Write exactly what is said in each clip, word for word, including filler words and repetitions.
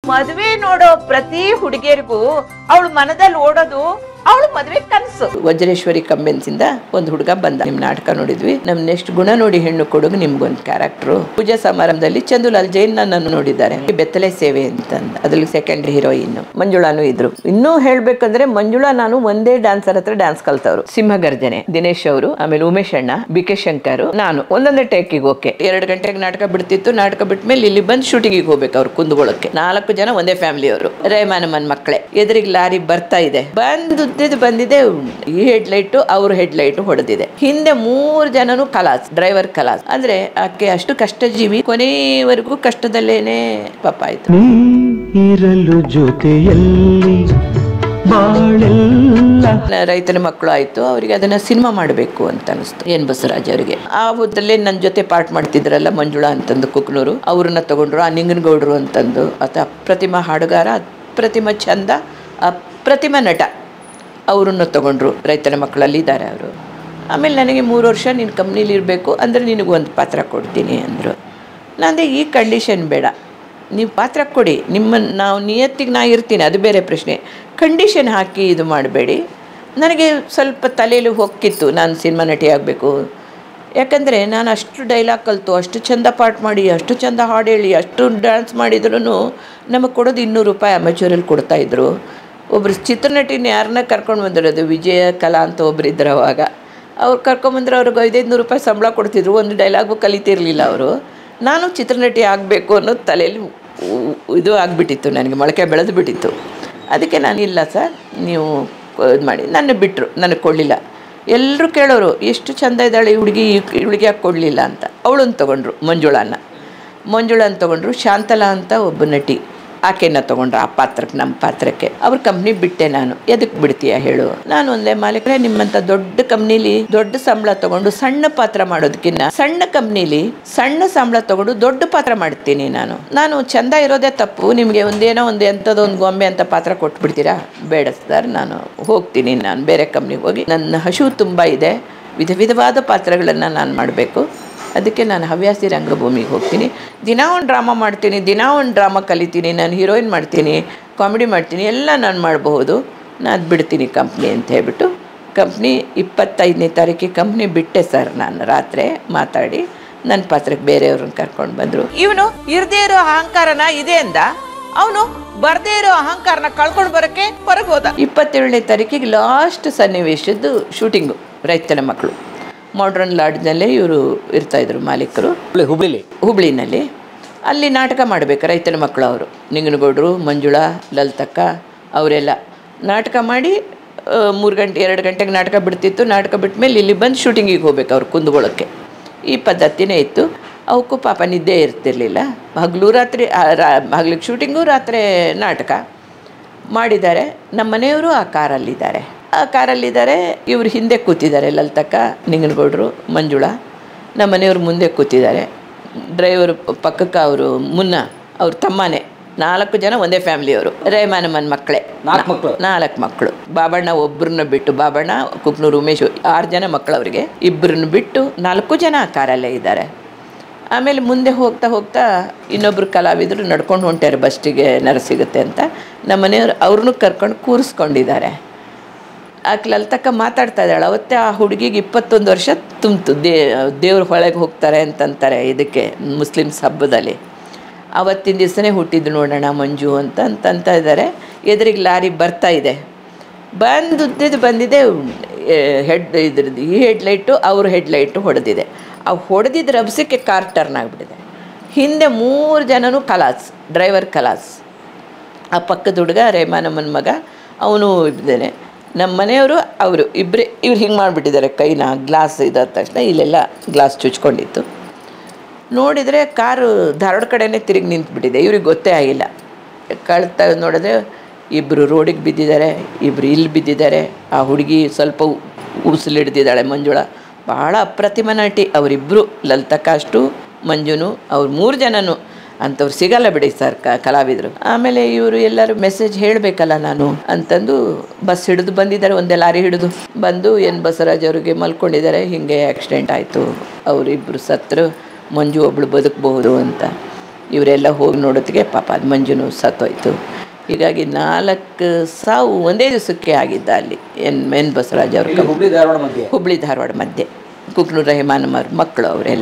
ಮದುವೆ ನೋಡೋ ಪ್ರತಿ ಹುಡುಗಿಯರಿಗೂ ಅವಳು ಮನದಲ್ಲಿ ಓಡೋದು ಅವಳು ಮದುವೆ ಕನಸು. ವಜ್ರೇಶ್ವರಿ ಕಮೆನ್ಸ್ ಇಂದ ಒಂದು ಹುಡುಗ ಬಂದ, ನಿಮ್ ನಾಟಕ ನೋಡಿದ್ವಿ, ನಮ್ ನೆಕ್ಸ್ಟ್ ಗುಣ ನೋಡಿ ಹೆಣ್ಣು ಕೊಡುಗು ನಿಮ್ಗೊಂದು ಕ್ಯಾರೆಕ್ಟರ್. ಪೂಜಾ ಸಮಾರಂಭದಲ್ಲಿ ಚಂದುಲಾಲ್ ಜೈನ್ ನನ್ನ ನೋಡಿದ್ದಾರೆ, ಬೆತ್ತಲೆ ಸೇವೆ ಅಂತಂದ, ಅದ್ರಲ್ಲಿ ಸೆಕೆಂಡ್ ಹೀರೋಯಿನ್ ಮಂಜುಳಾನು ಇದ್ರು. ಇನ್ನೂ ಹೇಳ್ಬೇಕಂದ್ರೆ ಮಂಜುಳಾ ನಾನು ಒಂದೇ ಡ್ಯಾನ್ಸರ್ ಹತ್ರ ಡ್ಯಾನ್ಸ್ ಕಲ್ತವ್ರು. ಸಿಂಹಗರ್ಜನೆ ದಿನೇಶ್ ಅವರು, ಆಮೇಲೆ ಉಮೇಶ್ ಅಣ್ಣ, ಬಿ ಕೆ ಶಂಕರ್, ನಾನು ಒಂದೊಂದೇ ಟೇಕಿಗೆ ಓಕೆ. ಎರಡು ಗಂಟೆಗೆ ನಾಟಕ ಬಿಡ್ತಿತ್ತು, ನಾಟಕ ಬಿಟ್ಮೇಲೆ ಇಲ್ಲಿ ಬಂದು ಶೂಟಿಂಗಿಗೆ ಹೋಗ್ಬೇಕು ಅವ್ರು ಕುಂದಗೋಳಕ್ಕೆ. ನಾಲ್ಕು ಜನ ಒಂದೇ ಫ್ಯಾಮಿಲಿ ಅವರು, ರೇಮಾನಮ್ಮನ್ ಮಕ್ಕಳೇ. ಎದುರಿಗೆ ಲಾರಿ ಬರ್ತಾ ಇದೆ, ಬಂದು ಬಂದಿದೆ, ಈ ಹೆಡ್ ಲೈಟ್ ಅವ್ರ ಹೆಡ್ ಲೈಟ್ ಹೊಡೆದಿದೆ. ಹಿಂದೆ ಮೂರು ಜನನು ಕಲಾಸ್, ಡ್ರೈವರ್ ಕಲಾಸ್. ಅಂದ್ರೆ ಆಕೆ ಅಷ್ಟು ಕಷ್ಟ ಜೀವಿ, ಕೊನೆಯವರೆಗೂ ಕಷ್ಟದಲ್ಲೇನೆ ಪಾಪ ಆಯ್ತು. ಇರಲು ಜೊತೆಯಲ್ಲಿ ರೈತನ ಮಕ್ಕಳು ಆಯ್ತು, ಅವರಿಗೆ ಅದನ್ನ ಸಿನಿಮಾ ಮಾಡಬೇಕು ಅಂತ ಅನಿಸ್ತು ಎನ್ ಬಸವರಾಜ್ ಅವರಿಗೆ. ಆ ಹೊತ್ತಲ್ಲೇ ನನ್ನ ಜೊತೆ ಪಾಠ ಮಾಡ್ತಿದ್ರಲ್ಲ ಮಂಜುಳಾ ಅಂತಂದು ಕುಕ್ನೂರು, ಅವ್ರನ್ನ ತಗೊಂಡ್ರು. ಆ ನಿಂಗನಗೌಡರು ಅಂತಂದು ಆತ ಅಪ್ರತಿಮ ಹಾಡುಗಾರ, ಅಪ್ರತಿಮ ಚಂದ, ಅಪ್ರತಿಮ ನಟ, ಅವರನ್ನು ತಗೊಂಡ್ರು. ರೈತನ ಮಕ್ಕಳಲ್ಲಿ ಇದ್ದಾರೆ ಅವರು. ಆಮೇಲೆ ನನಗೆ ಮೂರು ವರ್ಷ ನಿನ್ನ ಕಂಪ್ನೀಲಿ ಇರಬೇಕು ಅಂದರೆ ನಿನಗೊಂದು ಪಾತ್ರ ಕೊಡ್ತೀನಿ ಅಂದರು. ನಂದೆ ಈ ಕಂಡೀಷನ್ ಬೇಡ, ನೀವು ಪಾತ್ರ ಕೊಡಿ, ನಿಮ್ಮ ನಾವು ನಿಯತ್ತಿಗೆ ನಾ ಇರ್ತೀನಿ, ಅದು ಬೇರೆ ಪ್ರಶ್ನೆ. ಕಂಡೀಷನ್ ಹಾಕಿ ಇದು ಮಾಡಬೇಡಿ. ನನಗೆ ಸ್ವಲ್ಪ ತಲೆಯಲ್ಲಿ ಹೊಕ್ಕಿತ್ತು ನಾನು ಸಿನಿಮಾ ನಟಿ ಆಗಬೇಕು. ಯಾಕಂದರೆ ನಾನು ಅಷ್ಟು ಡೈಲಾಗ್ ಕಲಿತು, ಅಷ್ಟು ಚೆಂದ ಪಾಠ ಮಾಡಿ, ಅಷ್ಟು ಚೆಂದ ಹಾಡು ಹೇಳಿ, ಅಷ್ಟು ಡ್ಯಾನ್ಸ್ ಮಾಡಿದ್ರೂ ನಮಗೆ ಕೊಡೋದು ಇನ್ನೂರು ರೂಪಾಯಿ ಅಮೆಚೂರಲ್ಲಿ ಕೊಡ್ತಾಯಿದ್ರು. ಒಬ್ಬರು ಚಿತ್ರನಟಿನ ಯಾರನ್ನ ಕರ್ಕೊಂಡು ಬಂದಿರೋದು, ವಿಜಯ ಕಲಾ ಅಂತ ಒಬ್ರು ಇದ್ರು ಅವಾಗ. ಅವ್ರು ಕರ್ಕೊಂಬಂದ್ರೆ ಅವ್ರಿಗೆ ಐದೈದುನೂರು ರೂಪಾಯಿ ಸಂಬಳ ಕೊಡ್ತಿದ್ರು, ಒಂದು ಡೈಲಾಗು ಕಲಿತಿರಲಿಲ್ಲ ಅವರು. ನಾನು ಚಿತ್ರನಟಿ ಆಗಬೇಕು ಅನ್ನೋದು ತಲೆಯಲ್ಲಿ ಇದು ಆಗಿಬಿಟ್ಟಿತ್ತು, ನನಗೆ ಮೊಳಕೆ ಬೆಳೆದು ಬಿಟ್ಟಿತ್ತು. ಅದಕ್ಕೆ ನಾನು ಇಲ್ಲ ಸರ್ ನೀವು ಇದು ಮಾಡಿ, ನನ್ನ ಬಿಟ್ಟರು, ನನಗೆ ಕೊಡಲಿಲ್ಲ. ಎಲ್ಲರೂ ಕೇಳೋರು ಎಷ್ಟು ಚೆಂದ ಇದ್ದಾಳೆ ಈ ಹುಡುಗಿ, ಈ ಹುಡುಗಿ ಯಾಕೆ ಕೊಡಲಿಲ್ಲ ಅಂತ. ಅವಳನ್ನು ತೊಗೊಂಡ್ರು, ಮಂಜುಳಾನ ಮಂಜುಳಾನ ತೊಗೊಂಡ್ರು. ಶಾಂತಲಾ ಅಂತ ಒಬ್ಬ ನಟಿ, ಆಕೆನ ತೊಗೊಂಡ್ರು ಆ ಪಾತ್ರಕ್ಕೆ, ನಮ್ಮ ಪಾತ್ರಕ್ಕೆ. ಅವ್ರ ಕಂಪ್ನಿ ಬಿಟ್ಟೆ ನಾನು. ಎದಕ್ಕೆ ಬಿಡ್ತೀಯ ಹೇಳು? ನಾನು ಒಂದೇ ಮಾಲೀಕರೇ, ನಿಮ್ಮಂಥ ದೊಡ್ಡ ಕಂಪ್ನೀಲಿ ದೊಡ್ಡ ಸಂಬಳ ತೊಗೊಂಡು ಸಣ್ಣ ಪಾತ್ರ ಮಾಡೋದಕ್ಕಿಂತ ಸಣ್ಣ ಕಂಪ್ನೀಲಿ ಸಣ್ಣ ಸಂಬಳ ತೊಗೊಂಡು ದೊಡ್ಡ ಪಾತ್ರ ಮಾಡ್ತೀನಿ ನಾನು. ನಾನು ಚೆಂದ ಇರೋದೇ ತಪ್ಪು, ನಿಮಗೆ ಒಂದೇನೋ ಒಂದು ಎಂಥದ್ದು ಒಂದು ಗೊಂಬೆ ಅಂತ ಪಾತ್ರ ಕೊಟ್ಬಿಡ್ತೀರಾ? ಬೇಡ ಸರ್, ನಾನು ಹೋಗ್ತೀನಿ, ನಾನು ಬೇರೆ ಕಂಪ್ನಿಗೆ ಹೋಗಿ, ನನ್ನ ಹಸಿವು ತುಂಬ ಇದೆ, ವಿಧ ವಿಧವಾದ ಪಾತ್ರಗಳನ್ನು ನಾನು ಮಾಡಬೇಕು. ಅದಕ್ಕೆ ನಾನು ಹವ್ಯಾಸಿ ರಂಗಭೂಮಿಗೆ ಹೋಗ್ತೀನಿ. ದಿನ ಒಂದು ಡ್ರಾಮಾ ಮಾಡ್ತೀನಿ, ದಿನ ಒಂದು ಡ್ರಾಮಾ ಕಲಿತೀನಿ, ನಾನು ಹೀರೋಯಿನ್ ಮಾಡ್ತೀನಿ, ಕಾಮಿಡಿ ಮಾಡ್ತೀನಿ, ಎಲ್ಲ ನಾನು ಮಾಡಬಹುದು, ನಾನು ಅದು ಬಿಡ್ತೀನಿ ಕಂಪ್ನಿ ಅಂತ ಹೇಳ್ಬಿಟ್ಟು ಕಂಪ್ನಿ ಇಪ್ಪತ್ತೈದನೇ ತಾರೀಕಿಗೆ ಕಂಪ್ನಿ ಬಿಟ್ಟೆ ಸರ್. ನಾನು ರಾತ್ರಿ ಮಾತಾಡಿ ನನ್ನ ಪಾತ್ರಕ್ಕೆ ಬೇರೆಯವ್ರನ್ನ ಕರ್ಕೊಂಡು ಬಂದರು. ಇವನು ಇರದೇ ಇರೋ ಅಹಂಕಾರನ ಇದೆ ಅಂದ, ಅವನು ಬರದೇ ಇರೋ ಅಹಂಕಾರನ ಕಳ್ಕೊಂಡು ಬರೋಕ್ಕೆ ಹೊರಗೆ ಹೋದ. ಇಪ್ಪತ್ತೇಳನೇ ತಾರೀಕಿಗೆ ಲಾಸ್ಟ್ ಸನ್ನಿವೇಶದ್ದು ಶೂಟಿಂಗು, ರೈತನ ಮಕ್ಕಳು. ಮಾಡ್ರನ್ ಲಾಡ್ಜ್ನಲ್ಲೇ ಇವರು ಇರ್ತಾಯಿದ್ರು ಮಾಲೀಕರು, ಹುಬ್ಳಿಲಿ ಹುಬ್ಳಿನಲ್ಲಿ. ಅಲ್ಲಿ ನಾಟಕ ಮಾಡಬೇಕು ರೈತನ ಮಕ್ಕಳು. ಅವರು ನಿಂಗನಗೌಡರು, ಮಂಜುಳಾ, ಲಲಿತಕ್ಕ ಅವರೆಲ್ಲ ನಾಟಕ ಮಾಡಿ ಮೂರು ಗಂಟೆ ಎರಡು ಗಂಟೆಗೆ ನಾಟಕ ಬಿಡ್ತಿತ್ತು. ನಾಟಕ ಬಿಟ್ಟ ಮೇಲೆ ಇಲ್ಲಿ ಬಂದು ಶೂಟಿಂಗಿಗೆ ಹೋಗ್ಬೇಕು ಅವ್ರು ಕುಂದಗೋಳಕ್ಕೆ. ಈ ಪದ್ಧತಿನೇ ಇತ್ತು. ಅವಕ್ಕೂ ಪಾಪ ನಿದ್ದೆ ಇರ್ತಿರ್ಲಿಲ್ಲ. ಹಗಲು ರಾತ್ರಿ, ಹಗ್ಲಿಗೆ ಶೂಟಿಂಗು, ರಾತ್ರಿ ನಾಟಕ ಮಾಡಿದ್ದಾರೆ. ನಮ್ಮ ಮನೆಯವರು ಆ ಕಾರಲ್ಲಿದ್ದಾರೆ ಆ ಕಾರಲ್ಲಿದ್ದಾರೆ ಇವರು ಹಿಂದೆ ಕೂತಿದ್ದಾರೆ, ಲಲಿತಕ್ಕ, ನಿಂಗನಗೌಡರು, ಮಂಜುಳಾ. ನಮ್ಮ ಮನೆಯವರು ಮುಂದೆ ಕೂತಿದ್ದಾರೆ. ಡ್ರೈವರು ಪಕ್ಕಕ್ಕೆ ಅವರು ಮುನ್ನ, ಅವ್ರ ತಮ್ಮನೇ. ನಾಲ್ಕು ಜನ ಒಂದೇ ಫ್ಯಾಮಿಲಿಯವರು, ರೇಮಾನಮ್ಮನ ಮಕ್ಕಳೇ. ನಾಲ್ಕು ಮಕ್ಕಳು ನಾಲ್ಕು ಮಕ್ಕಳು ಬಾಬಣ್ಣ ಒಬ್ಬರನ್ನ ಬಿಟ್ಟು, ಬಾಬಣ್ಣ, ಕುಕ್ನೂರು ಉಮೇಶ್, ಆರು ಜನ ಮಕ್ಕಳು ಅವರಿಗೆ. ಇಬ್ಬರನ್ನ ಬಿಟ್ಟು ನಾಲ್ಕು ಜನ ಆ ಕಾರಲ್ಲೇ ಇದ್ದಾರೆ. ಆಮೇಲೆ ಮುಂದೆ ಹೋಗ್ತಾ ಹೋಗ್ತಾ ಇನ್ನೊಬ್ಬರು ಕಲಾವಿದರು ನಡ್ಕೊಂಡು ಹೊಂಟ್ಯಾರೆ ಬಸ್ಟಿಗೆ, ನರ ಸಿಗುತ್ತೆ ಅಂತ. ನಮ್ಮ ಮನೆಯವರು ಅವ್ರನ್ನೂ ಕರ್ಕೊಂಡು ಕೂರಿಸ್ಕೊಂಡಿದ್ದಾರೆ. ಆಕೆ ಲಲಿತಕ್ಕ ಮಾತಾಡ್ತಾ ಇದ್ದಾಳೆ. ಅವತ್ತೇ ಆ ಹುಡುಗಿಗೆ ಇಪ್ಪತ್ತೊಂದು ವರ್ಷ ತುಂಬಿತು. ದೇ ದೇವ್ರ ಹೊಳೆಗೆ ಹೋಗ್ತಾರೆ ಅಂತಂತಾರೆ ಇದಕ್ಕೆ, ಮುಸ್ಲಿಮ್ಸ್ ಹಬ್ಬದಲ್ಲಿ. ಆವತ್ತಿನ ದಿವಸನೇ ಹುಟ್ಟಿದ್ದು ನೋಡೋಣ ಮಂಜು ಅಂತ ಅಂತಂತ ಇದ್ದಾರೆ. ಎದುರಿಗೆ ಲಾರಿ ಬರ್ತಾ ಇದೆ, ಬಂದು ಬಂದಿದೆ, ಹೆಡ್ ಇದ್ರದ್ದು ಈ ಹೆಡ್ ಲೈಟು ಅವ್ರ ಹೆಡ್ ಲೈಟು ಹೊಡೆದಿದೆ. ಆ ಹೊಡೆದಿದ್ದ ರಭಸಕ್ಕೆ ಕಾರ್ ಟರ್ನ್ ಆಗಿಬಿಟ್ಟಿದೆ. ಹಿಂದೆ ಮೂರು ಜನನೂ ಕಲಾಸ್, ಡ್ರೈವರ್ ಕಲಾಸ್. ಆ ಪಕ್ಕದ ಹುಡುಗ ರೇಮಾನಮ್ಮನ ಮಗ, ಅವನು ಇದ್ದೇನೆ. ನಮ್ಮ ಮನೆಯವರು ಅವರು ಇಬ್ಬರೇ, ಇವ್ರು ಹಿಂಗೆ ಮಾಡಿಬಿಟ್ಟಿದ್ದಾರೆ ಕೈನ. ಗ್ಲಾಸ್ ಇದಾದ ತಕ್ಷಣ ಇಲ್ಲೆಲ್ಲ ಗ್ಲಾಸ್ ಚುಚ್ಕೊಂಡಿತ್ತು. ನೋಡಿದರೆ ಕಾರು ಧಾರವಾಡ ಕಡೆಯೇ ತಿರುಗಿ ನಿಂತುಬಿಟ್ಟಿದೆ. ಇವ್ರಿಗೆ ಗೊತ್ತೇ ಆಗಿಲ್ಲ. ಕಳ್ತಾ ನೋಡಿದ್ರೆ ಇಬ್ಬರು ರೋಡಿಗೆ ಬಿದ್ದಿದ್ದಾರೆ, ಇಬ್ಬರು ಇಲ್ಲಿ ಬಿದ್ದಿದ್ದಾರೆ. ಆ ಹುಡುಗಿ ಸ್ವಲ್ಪ ಉಸಿಲಿಡ್ದಿದ್ದಾಳೆ ಮಂಜುಳಾ. ಭಾಳ ಅಪ್ರತಿಮ ನಟಿ ಅವರಿಬ್ಬರು, ಲಲಿತಕ್ಕ ಅಷ್ಟು, ಮಂಜುನು, ಅವ್ರು ಮೂರು ಜನನು. ಅಂಥವ್ರು ಸಿಗಲ್ಲ ಬಿಡಿ ಸರ್ ಕ ಕಲಾವಿದರು. ಆಮೇಲೆ ಇವರು ಎಲ್ಲರೂ ಮೆಸೇಜ್ ಹೇಳಬೇಕಲ್ಲ ನಾನು ಅಂತಂದು ಬಸ್ ಹಿಡಿದು ಬಂದಿದ್ದಾರೆ. ಒಂದೇ ಲಾರಿ ಹಿಡಿದು ಬಂದು ಎನ್ ಬಸವರಾಜ್ ಅವ್ರಿಗೆ ಮಲ್ಕೊಂಡಿದ್ದಾರೆ, ಹೀಗೆ ಆಕ್ಸಿಡೆಂಟ್ ಆಯಿತು, ಅವರಿಬ್ಬರು ಸತ್ತರು, ಮಂಜು ಒಬ್ಬಳು ಬದುಕಬಹುದು ಅಂತ. ಇವರೆಲ್ಲ ಹೋಗಿ ನೋಡೋತ್ತಿಗೆ ಪಾಪ ಅದು ಮಂಜುನು ಸತ್ತೋಯ್ತು. ಹೀಗಾಗಿ ನಾಲ್ಕು ಸಾವು ಒಂದೇ ದಿವಸಕ್ಕೆ ಆಗಿದ್ದ ಅಲ್ಲಿ ಎನ್ ಎನ್ ಬಸವರಾಜ್ ಅವರು ಹುಬ್ಳಿ ಧಾರವಾಡ ಮಧ್ಯೆ ಹುಬ್ಳಿ ಧಾರವಾಡ ಮಧ್ಯೆ ಕುಕ್ನೂರು ರೆಹಮಾನಮ್ಮರ ಮಕ್ಕಳು ಅವರೆಲ್ಲ.